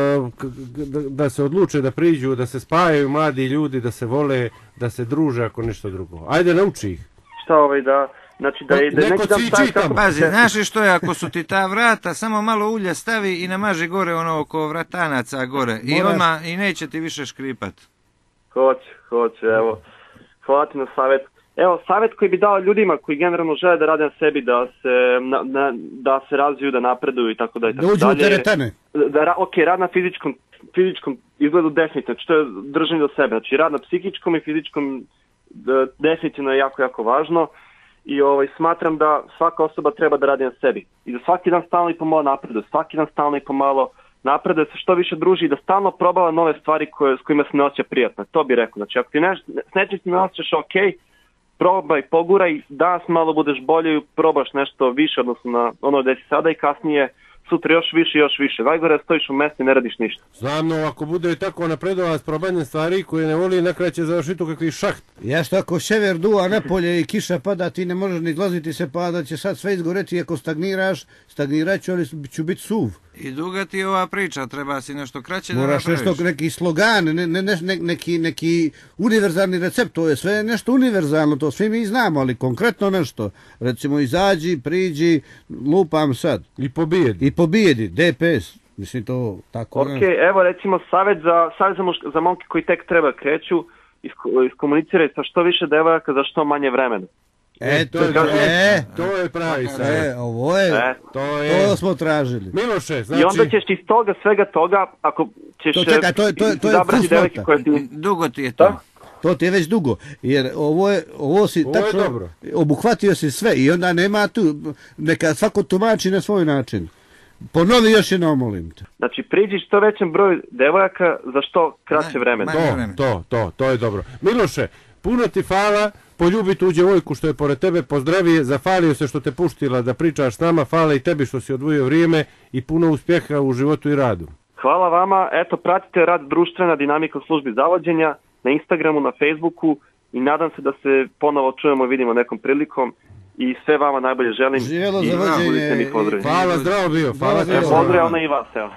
da, da se odluče da priđu, da se spajaju mladi ljudi, da se vole, da se druže ako nešto drugo. Ajde, nauči ih. Šta ovaj da... Znači da je da neko neki dan cviči tamo. Pazi, znaš li što je, ako su ti ta vrata, samo malo ulja stavi i namaži gore ono oko vratanaca gore. I Moraš... odmah, i neće ti više škripat. Hoće, hoće, evo. Hvala ti na savjet. Evo, savjet koji bi dao ljudima koji generalno žele da rade na sebi, da se, na, na, da se razviju, da napreduju i tako da i tako da uđu dalje. u teretane. Da, ok, rad na fizičkom, fizičkom izgledu definitivno, znači to je držanje do sebe. Znači rad na psihičkom i fizičkom definitivno je jako, jako važno. I ovaj, smatram da svaka osoba treba da radi na sebi. I da svaki dan stalno i pomalo napreduje, svaki dan stalno i pomalo napreduje, se što više druži i da stalno probava nove stvari koje, s kojima se ne osjeća prijatno. To bih rekao. Znači, ako ti neš, s nečim se ne osjećaš ok, probaj, poguraj, danas malo budeš bolje i probaš nešto više odnosno na ono gdje si sada i kasnije sutra još više, još više. Najgore da stojiš u mjestu i ne radiš ništa. Znam, no, ako bude tako napredovati s probanjem stvari koje ne voli, nakraj će završiti u kakvi šaht. Ja što ako šever duva napolje i kiša pada, ti ne možeš ni izlaziti se pa da će sad sve izgoreti, ako stagniraš, stagnirat ću, ali ću biti suv. I duga ti je ova priča, treba si nešto kraće da moraš napraviš. nešto, neki slogan, ne, ne, ne, neki, neki univerzalni recept, to je sve nešto univerzalno, to svi mi znamo, ali konkretno nešto. Recimo, izađi, priđi, lupam sad. I pobijedi. I pobijedi, D P S. Mislim to tako. Ok, ne. Evo recimo savjet za, savjet za, muška, za momke koji tek treba kreću, isko, iskomuniciraj sa što više devojaka za što manje vremena. E, to, to, je, e, to je pravi savjet. E, ovo je, e, to, je. to smo tražili. Miloše, znači... I onda ćeš iz toga, svega toga, ako ćeš to, čeka, to, to, to zabrati devojke koje ti... Dugo ti je to. Da? To ti je već dugo, jer ovo je, ovo si ovo tačno, je dobro. Obuhvatio si sve i onda nema tu, neka svako tumači na svoj način. Ponovi još jednom, molim te. Znači, priđi što većem broju devojaka za što kraće vremena. To, to, to, to je dobro. Miloše, puno ti hvala, poljubi tu djevojku što je pored tebe, pozdravi je, zafalio se što te puštila da pričaš s nama, hvala i tebi što si odvojio vrijeme i puno uspjeha u životu i radu. Hvala vama, eto, pratite rad Društvena dinamika u službi zavođenja na Instagramu, na Facebooku i nadam se da se ponovo čujemo i vidimo nekom prilikom. I sve vama najbolje želim. Živjelo za vođenje. Hvala, zdravo bio. Hvala te. Pozdrav ona i vas, evo.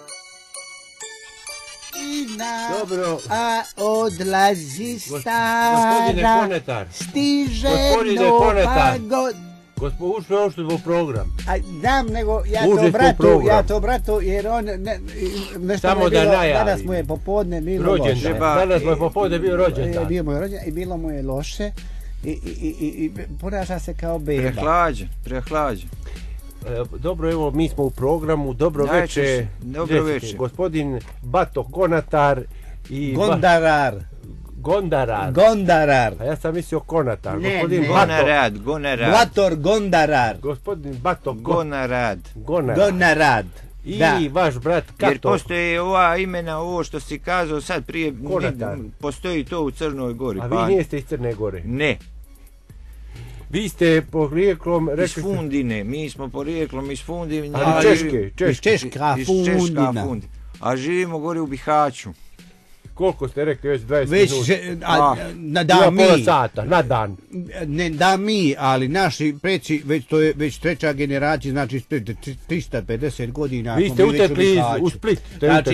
Dobro. A odlazi stara. Gospodine Konetar. Stiže nova godina. Gospod, ušli ušli u program. A znam, nego ja to bratu, ja to bratu, jer on ne, nešto samo mu je bilo, da najavi. Danas mu je popodne bilo rođen, loše. Danas mu je popodne bio rođendan. Bio mu je rođendan i bilo mu je loše. I, i, i, i ponaša se kao beba. Prehlađen, prehlađen. E, dobro, evo, mi smo u programu. Dobro večer. Dobro večer. Gospodin Bato Konatar i... Gondarar. Ba... Gondarar. Gondarar. A ja sam mislio Konatar. Ne, Gospodin ne. Bato... Gonarad, Gonarad. Bator Gondarar. Gospodin Bato... Gonarad. Gonarad. Gonarad. I da. vaš brat Kato. Jer postoje ova imena, ovo što si kazao sad prije, Konatar. Postoji to u Crnoj Gori. A pa... vi nijeste iz Crne Gore? Ne. Vi ste porijeklom... Rekli... Iz Fundine, mi smo porijeklom iz Fundine. Ali Češke, Češke. Iz Češka Fundina. Fund. A živimo gore u Bihaću. Koliko ste rekli, već dvadeset već, minuta? A, na da mi, pola sata, na dan. Ne da mi, ali naši preci, već to je već treća generacija, znači tristo pedeset godina. Vi ste utekli u Split. Znači,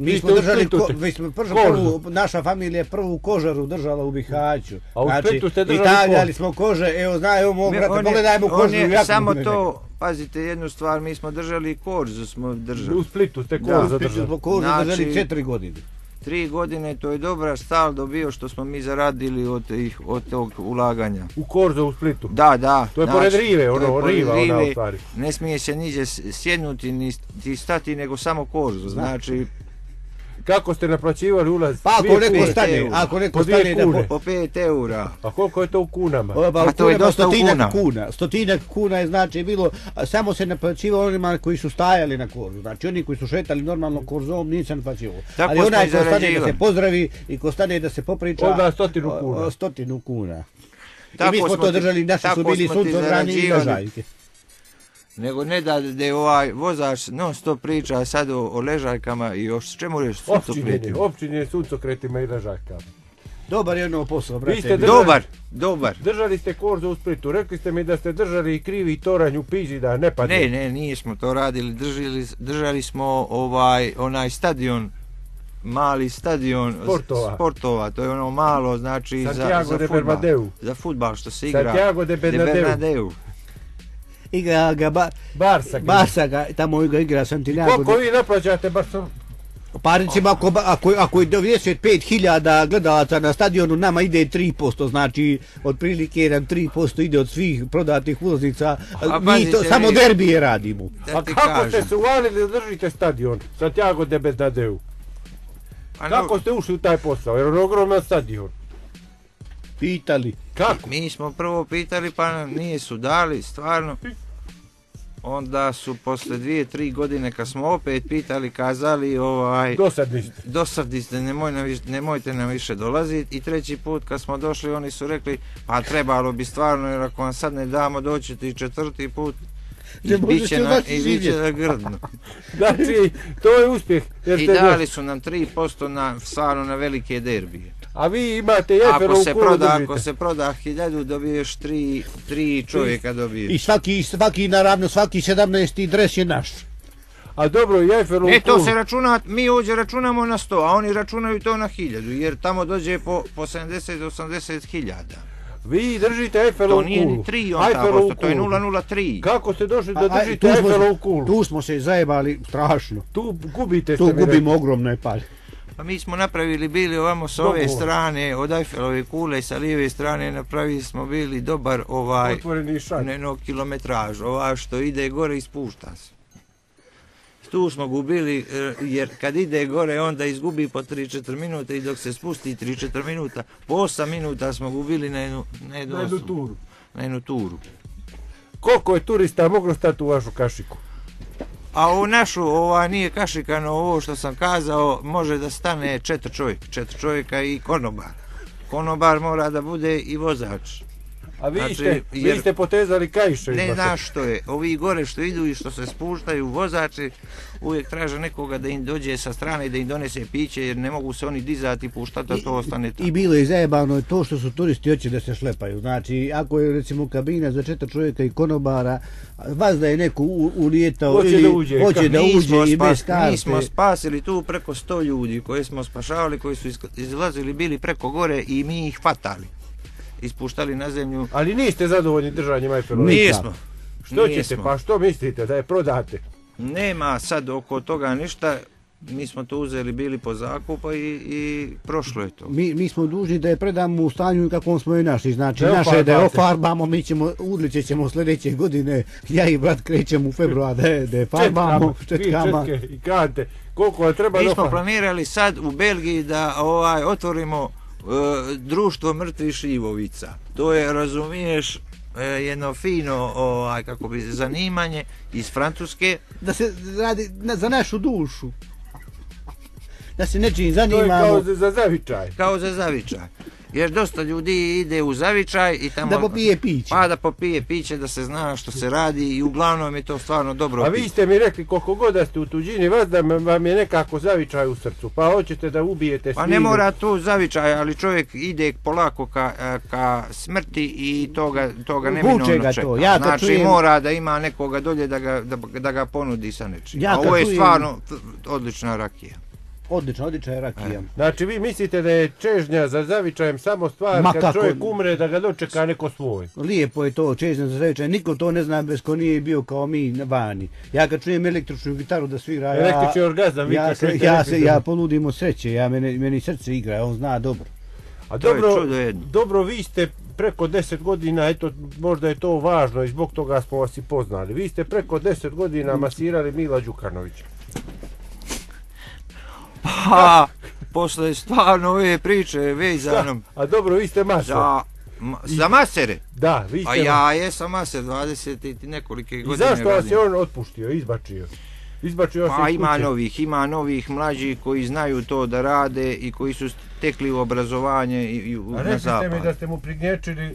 Mi smo držali, ko, mi smo prvu, prvu, naša familija je prvu kožaru držala u Bihaću. A u znači, Splitu ste držali Italijali smo kože, evo znaju mog brata, pogledajmo kožu. On je samo to, pazite jednu stvar, mi smo držali korzu, smo držali. U Splitu ste korzu držali. U Splitu smo korzu znači, držali četiri godine. Tri godine, to je dobra stal dobio što smo mi zaradili od, ih, od tog ulaganja. U korzu u Splitu? Da, da. To je znači, pored rive, ono, riva ona u stvari. Ne smije se niđe sjednuti ni stati, nego samo korzu, znači... Kako ste naplaćivali ulaz? Pa ako neko stane, ako neko stane da po, po pet eura. A koliko je to u kunama? O, ba, a to je dosta u kuna. kuna. Stotinak kuna je znači bilo, samo se naplaćivalo onima koji su stajali na korzu. Znači oni koji su šetali normalno korzom nije se naplaćivalo. Ali onaj ko stane da se pozdravi i ko stane da se popriča, onda stotinu kuna. O, stotinu kuna. Tako I mi smo to držali, naši su bili suncobrani i ležaljke. Nego ne da da ovaj vozač non stop priča sad o, o ležaljkama i o čemu je suncokretima. Općinje suncokretima i ležaljkama. Dobar je ono posao, brate. Držali, dobar, dobar. Držali ste korzu u Splitu, rekli ste mi da ste držali krivi toranj u Piži da ne padne. Ne, ne, nismo to radili, držali, držali smo ovaj onaj stadion, mali stadion sportova, sportova to je ono malo, znači Santiago za, za fudbal, za fudbal što se igra. Santiago de Bernabeu. De Bernabeu. Igra ga ba, Barsa, Barsa ga, tamo ga igra Santiago. Koliko vi naplaćate Barsa? Pa recimo ako, ako, ako je devedeset pet hiljada gledalaca na stadionu, nama ide tri posto, znači otprilike jedan tri posto ide od svih prodatih ulaznica, mi to, samo derbije radimo. A kako kažem. Ste se uvalili da držite stadion Santiago de Bernabeu? Kako ste ušli u taj posao, jer je ogroman stadion? Pitali. Kako? Mi smo prvo pitali, pa nije su dali, stvarno. Onda su posle dvije, tri godine kad smo opet pitali, kazali ovaj... Dosadni ste. Dosadni ste, nemoj nam, nemojte nam više dolaziti. I treći put kad smo došli, oni su rekli, pa trebalo bi stvarno, jer ako vam sad ne damo doćete i četvrti put, i bit će na, i bit će na grdno. Znači, to je uspjeh. I dali su nam tri posto na, stvarno na velike derbije. A vi imate Eifelovu kulu proda, držite. Ako se proda hiljadu, dobiješ tri, tri čovjeka dobiješ. I svaki, svaki naravno, svaki sedamnaesti dres je naš. A dobro, i Eifelovu kulu. Ne, to se računa, mi ovdje računamo na sto, a oni računaju to na hiljadu, jer tamo dođe po, po sedamdeset do osamdeset hiljada. Vi držite Eifelovu kulu. To nije ni tri, on tako, to je nula nula tri. Kako ste došli da držite Eifelovu kulu? Tu smo se zajebali strašno. Tu gubite tu gubimo ogromne pare. Pa mi smo napravili bili ovamo s ove strane, od Eiffelove kule, sa lijeve strane napravili smo bili dobar ovaj, ne, kilometraž, ova što ide gore i spušta se. Tu smo gubili, jer kad ide gore onda izgubi po tri četiri minuta i dok se spusti tri četiri minuta, po osam minuta smo gubili na jednu, na jednu, na jednu turu. Na jednu turu. Koliko je turista moglo stati u vašu kašiku? A u našu, ova nije kašikano, ovo što sam kazao, može da stane četiri čovjeka, četiri čovjeka i konobar. Konobar mora da bude i vozač. A vi, znači, ste, jer, vi ste potezali kaiše. Ne znaš što je, ovi gore što idu i što se spuštaju vozači, uvijek traže nekoga da im dođe sa strane i da im donese piće, jer ne mogu se oni dizati i puštati da to ostane tamo. I bilo je zajebano to što su turisti hoće da se šlepaju. Znači, ako je recimo kabina za četiri čovjeka i konobara, vas da je neko ulijetao hoće ili da uđe, hoće da uđe i spas, bez karte. Mi smo spasili tu preko sto ljudi koje smo spašavali, koji su izlazili bili preko gore i mi ih hvatali. Ispuštali na zemlju. Ali niste zadovoljni držanjem Eiffelove? Nismo. Što Nismo. ćete, pa što mislite, da je prodate? Nema sad oko toga ništa, mi smo to uzeli bili po zakupu i, i prošlo je to. Mi, mi smo dužni da je predamo u stanju kakvom smo je našli, znači da naše da je ofarbamo, mi ćemo, udliće ćemo sljedeće godine, ja i brat krećemo u februar da je, da je farbamo, četkama. Četke i kante, koliko je treba mi do smo planirali sad u Belgiji da ovaj otvorimo Uh, društvo mrtvih šljivovica. To je, razumiješ, uh, jedno fino ovaj, kako bi, zanimanje iz Francuske. Da se radi na, za našu dušu. Da se nečim zanimamo. To je kao za, za zavičaj. Kao za zavičaj. Jer dosta ljudi ide u zavičaj i tamo... Da popije piće. Pa da popije piće, da se zna što se radi i uglavnom je to stvarno dobro. A vi ste mi rekli koliko god da ste u tuđini, vas da vam je nekako zavičaj u srcu, pa hoćete da ubijete sviđu. Pa ne mora to zavičaj, ali čovjek ide polako ka, ka smrti i toga, toga neminovno čeka. Ja znači čujem... mora da ima nekoga dolje da ga, da, da ga ponudi sa nečim. Ja A ovo je čujem... stvarno odlična rakija. Odlično, odlična je rakija. Znači vi mislite da je čežnja za zavičajem samo stvar Ma kad kako? čovjek umre da ga dočeka neko svoj? Lijepo je to, čežnja za zavičaj, niko to ne zna bez ko nije bio kao mi na vani. Ja kad čujem električnu gitaru da svira, ja... Električni orgazam, vi ja, kad se, čujete ja, se, električni- ja poludim od sreće, ja, meni, meni srce igra, on zna dobro. A To je dobro, čudo jedno. dobro, vi ste preko deset godina, eto, možda je to važno i zbog toga smo vas i poznali. Vi ste preko deset godina masirali Mila Đukanovića. Pa, posle stvarno ove priče vezanom A dobro, vi ste masa. za, ma, za masere. Da, vi ste A ja jesam maser dvadeset i nekolike I godine zašto vas radim. je on otpuštio, izbačio? Izbačio vas Pa iz ima kuće. novih, ima novih mlađih koji znaju to da rade i koji su stekli u obrazovanje i, i u- A na rekli ste mi zapad. da ste mu prignječili.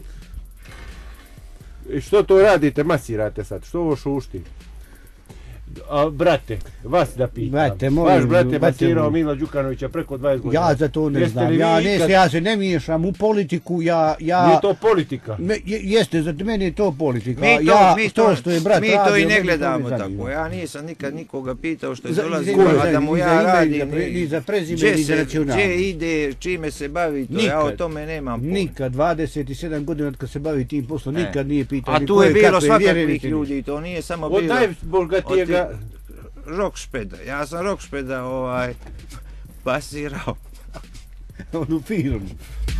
I što to radite, masirate sad? Što ovo šušti? A, brate, vas da pitam. Brate, molim, Vaš brate brate masirao moj. Mila Đukanovića preko dvadeset godina. Ja za to ne Jeste znam, li ja, vi ne, ikad- ja se ne miješam u politiku, ja... ja Nije to politika. me, je- jeste, za mene je to politika. Mi to, ja, mi to, što je brat mi to radio, i ne meni gledamo ne tako. zanima. Ja nisam nikad nikoga pitao što je Za- dolazio, za- a da mu ni za ja ime, radim. ni za pre- ni za prezime, gdje ni za se- računalo. Gdje ide, čime se bavi, to ja o Nikad. tome nemam pojma. Nikad, dvadeset sedam godina od kad se bavi tim poslom, E. nikad nije pitao. A ni tu koje, je bilo kakve vjere, svakakvih niti ništa. ljudi, to nije samo Od bilo najbogatijega... Rockšpeda. Ja sam Rockšpeda ovaj, basirao. Onu firmu.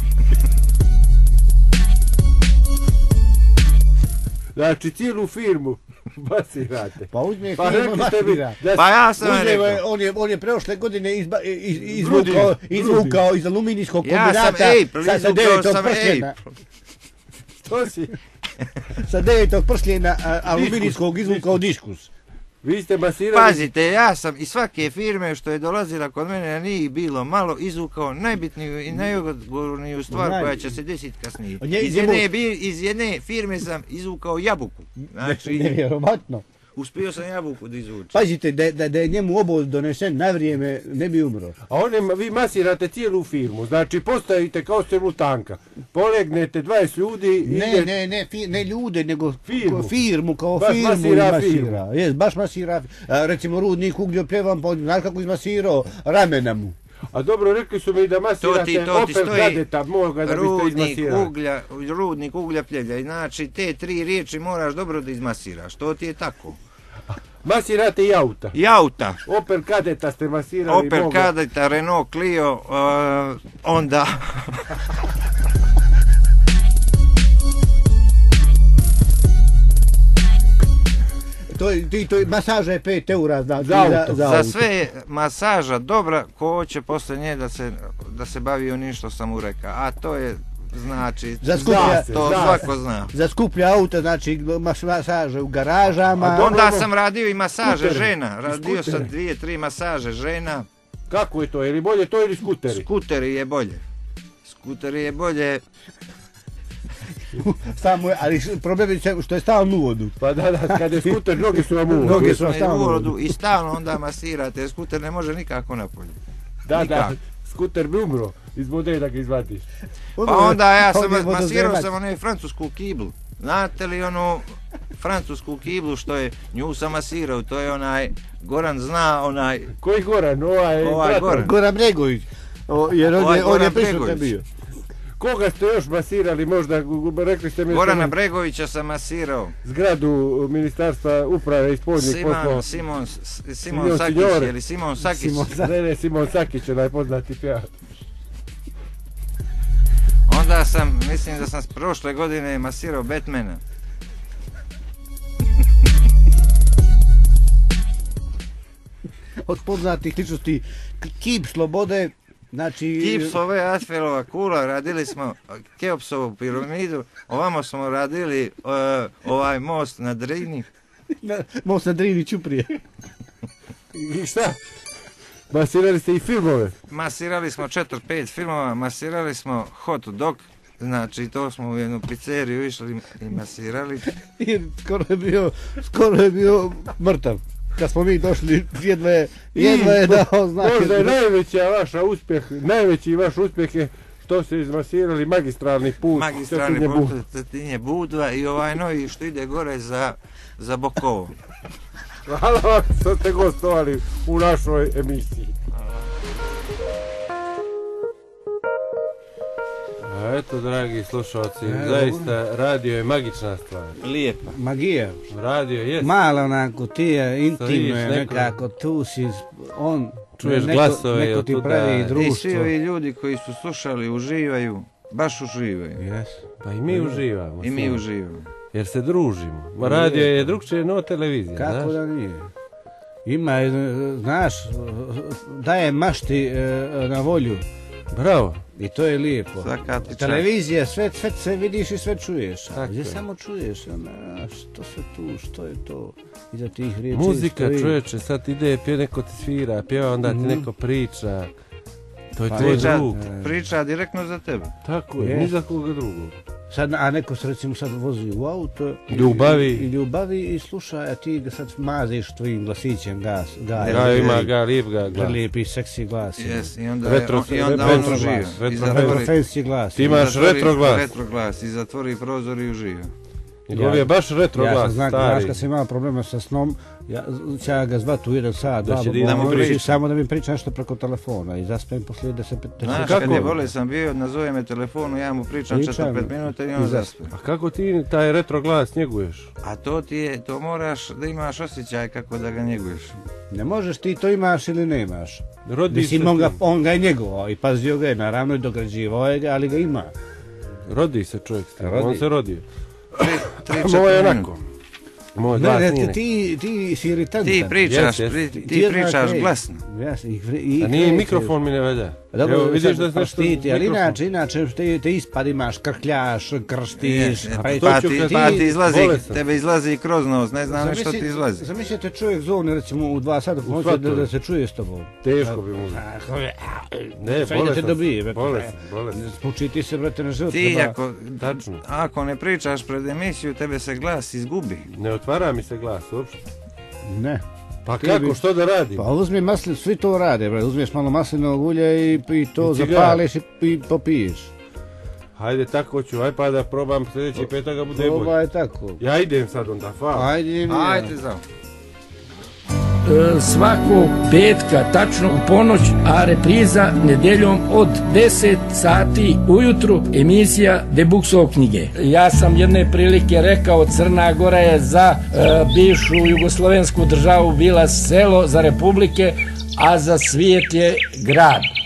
Znači cijelu firmu basirate. Pa uzme Pa firmu, rekli ste mi masira. da Pa ja sam Uzme, rekao. on je, on je preošle godine izba, iz, Grudi, izvukao, grudi. izvukao iz aluminijskog Ja kombinata sam, ej, sa, sa izvukao devetog sam, pršljena, ej. Što si? sa devetog pršljena a, aluminijskog izvukao diskus. Vi ste masirali... Pazite, ja sam iz svake firme što je dolazila kod mene, a nije ih bilo malo, izvukao najbitniju i najodgovorniju stvar Naj- koja će se desiti kasnije. Nje- Iz njemu- jedne, bi- iz jedne firme sam izvukao jabuku. Znači, Nevjerovatno. uspio sam jabuku da izvučem. Pazite, da, da, da je njemu obol donesen na vrijeme, ne bi umro. A on je, vi masirate cijelu firmu, znači postavite kao ste tanka, polegnete dvadeset ljudi i Ne, ide- ne, ne, fi, ne ljude, nego Firmu. ko- firmu kao Baš firmu masira masira. firmu. Jes, baš masira. A, recimo Rudnik Ugljo Pljevan, pa znaš kako izmasirao ramena mu. A dobro, rekli su mi da masirate To ti- to ti Opel stoji Kadeta, moga da biste Rudnik izmasirali. uglja, rudnik uglja pljelja. Znači, te tri riječi moraš dobro da izmasiraš. To ti je tako. Masirate i auta. I auta. Opel Kadeta ste masirali Opel moga. Kadeta, Renault Clio, uh, onda... To, je- ti, to je masaža je pet eura za, Za auto. Za auto. sve je masaža dobra, ko će posle nje da se, da se bavi onim što sam mu rekao. A to je, znači, Za zna skuplja- se, to zna svako zna. Za skuplja auta, znači mas- masaže u garažama. A dobro, Onda ono, sam radio i masaže skutere. žena. Radio sam Skutere. dvije, tri masaže žena. Kako je to, je li bolje to ili skuteri? Skuteri je bolje. Skuteri je bolje. Samo je, ali problem je što je stalno u vodu. Pa da, da, kad je skuter, noge su vam u vodu. Noge su vam Ne, stalno u urodu vodu. i stalno onda masirate, jer skuter ne može nikako napolje. Da, da, nikako. skuter bi umro iz vode da ga izvadiš. Pa onda ja sam On je masirao vodozemac. sam onu francusku kiblu. Znate li onu francusku kiblu što je, nju sam masirao, to je onaj, Goran zna onaj, Koji Goran? Ovaj, Ovaj brat- Goran. Goran Bregović. O, jer on Ovaj je, on je Goran prisutan Bregović. bio. Koga ste još masirali, možda, rekli ste mi Gorana sam Bregovića sam masirao. zgradu Ministarstva uprave i spoljnih poslova. Simon, Simon, S- Simon Simon Sakić, Signore. je li Simon Sakić? Simon Sa- Ne, ne, Simon Sakić je najpoznati pjevač. Onda sam, mislim da sam s prošle godine masirao Batmana. Od poznatih ličnosti K- Kip Slobode, znači... Kipsove Asfelova kula, radili smo Keopsovu piramidu, ovamo smo radili uh, ovaj most na Drini. na- Most na Drini Ćuprije. I šta? Masirali ste i filmove. Masirali smo četiri pet filmova, masirali smo Hot Dog, znači to smo u jednu pizzeriju išli i masirali. I skoro je bio, skoro je bio mrtav. Kad smo mi došli, jedva je, jedva je dao znak. Možda je najveća vaša uspjeh, najveći vaš uspjeh je što ste izmasirali magistralni put. Magistralni Cetinje put Budve. Cetinje Budva i ovaj novi što ide gore za, za Bokovo. Hvala vam što ste gostovali u našoj emisiji. Pa eto, dragi slušalci, zaista radio je magična stvar. Lijepa. Magija. Radio je. Mala onako, ti je intimno je nekako, tu si, on... Čuješ neko, glasove neko ti od pravi tuda. društvo. I svi ovi ljudi koji su slušali uživaju, baš uživaju. Yes. Pa i mi uživamo. I mi uživamo. Jer se družimo. Ma radio je drugčije no televizija, Kako znaš? da nije? Ima, znaš, daje mašti na volju. Bravo. I to je lijepo. Svaka ti čast. Televizija, sve, sve, sve vidiš i sve čuješ. Tako Gdje je. samo čuješ, ona, što se tu, što je to? Iza tih riječi Muzika, stoji. čovječe, sad ide, pije neko ti svira, pjeva, onda ti neko priča. To je Pa tvoj Priča, drug. priča direktno za tebe. Tako je, Je. ni za koga drugog. Sad, a neko se recimo sad vozi u auto i Ljubavi. i ljubavi i sluša, a ti ga sad maziš tvojim glasićem gas, gas, Ga ima ga, lijep ga glas. lijepi, seksi glas. Yes, i onda, Retro- on, i onda retro on glas, uživa. retro- I Zatvori zatvori, fancy glas. Ti imaš zatvori retro glas. retro glas i zatvori prozor i uživa. Njegov je baš retro Ja sam glas, znak, znaš stari. kad sam imao problema sa snom, ja ću ja ga zvat u jedan sat, Da dva, će bo- ti da bo- mu bo- priča. samo da mi priča nešto preko telefona i zaspem poslije deset pet Znaš, kako? kad je bole sam bio, nazove me telefonu, ja mu pričam Pričam. četrdeset pet minuta i I on zaspe. zaspe. A kako ti taj retro glas njeguješ? A to ti je, to moraš da imaš osjećaj kako da ga njeguješ. Ne možeš, ti to imaš ili nemaš. Rodi Mislim, se on ga, ti. on ga je njegovao i pazio ga je, naravno i dograđivao je ga, ali ga ima. Rodi se čovjek s tim, Rodi. on se rodio. Tri, tri, Moj četiri je minuta. onako. Moj Ne, glas ne, nije ti, ti si iritantan. Ti pričaš, Jes, jes. pri, ti, Ti je pričaš znak, glasno. Jes, i, vre- i A nije krećeš. mikrofon mi ne velja. Dobro, Evo, vidiš sad da nešto štiti, ali mikrofon. inače, inače te, te ispad imaš, krkljaš, krštiš, Jes, jes, pa i pa, to ću ti, kad- pa ti izlazi, bolestan. tebe izlazi kroz nos, ne znam što ti Zamisli- izlazi. Zamislite čovjek zovne recimo u dva sata po noći svatovima. da, da se čuje s tobom. Teško bi mu. Ne, Sve ide te bolestan dobije, sam, brate. bolestan, bolestan. Spuči ti se, brate, na život. Ti treba- ako, Tačno. ako ne pričaš pred emisiju, tebe se glas izgubi. Ne otvara mi se glas uopšte. Ne. Pa Ti kako, bi- što da radim? Pa uzmi masli, svi to rade, brate. Uzmeš malo maslinovog ulja i, i to I cigar. zapališ i, i popiješ. Hajde, tako ću, aj pa da probam sljedeći petak da bude bolje. Ovo je tako. Ja idem sad onda, hvala. Ajde, Ajde, zao. E, svakog petka tačno u ponoć, a repriza nedjeljom od deset sati ujutru, emisija Debuksov knjige. Ja sam jedne prilike rekao, Crna Gora je za e, bivšu jugoslovensku državu bila selo, za republike, a za svijet je grad.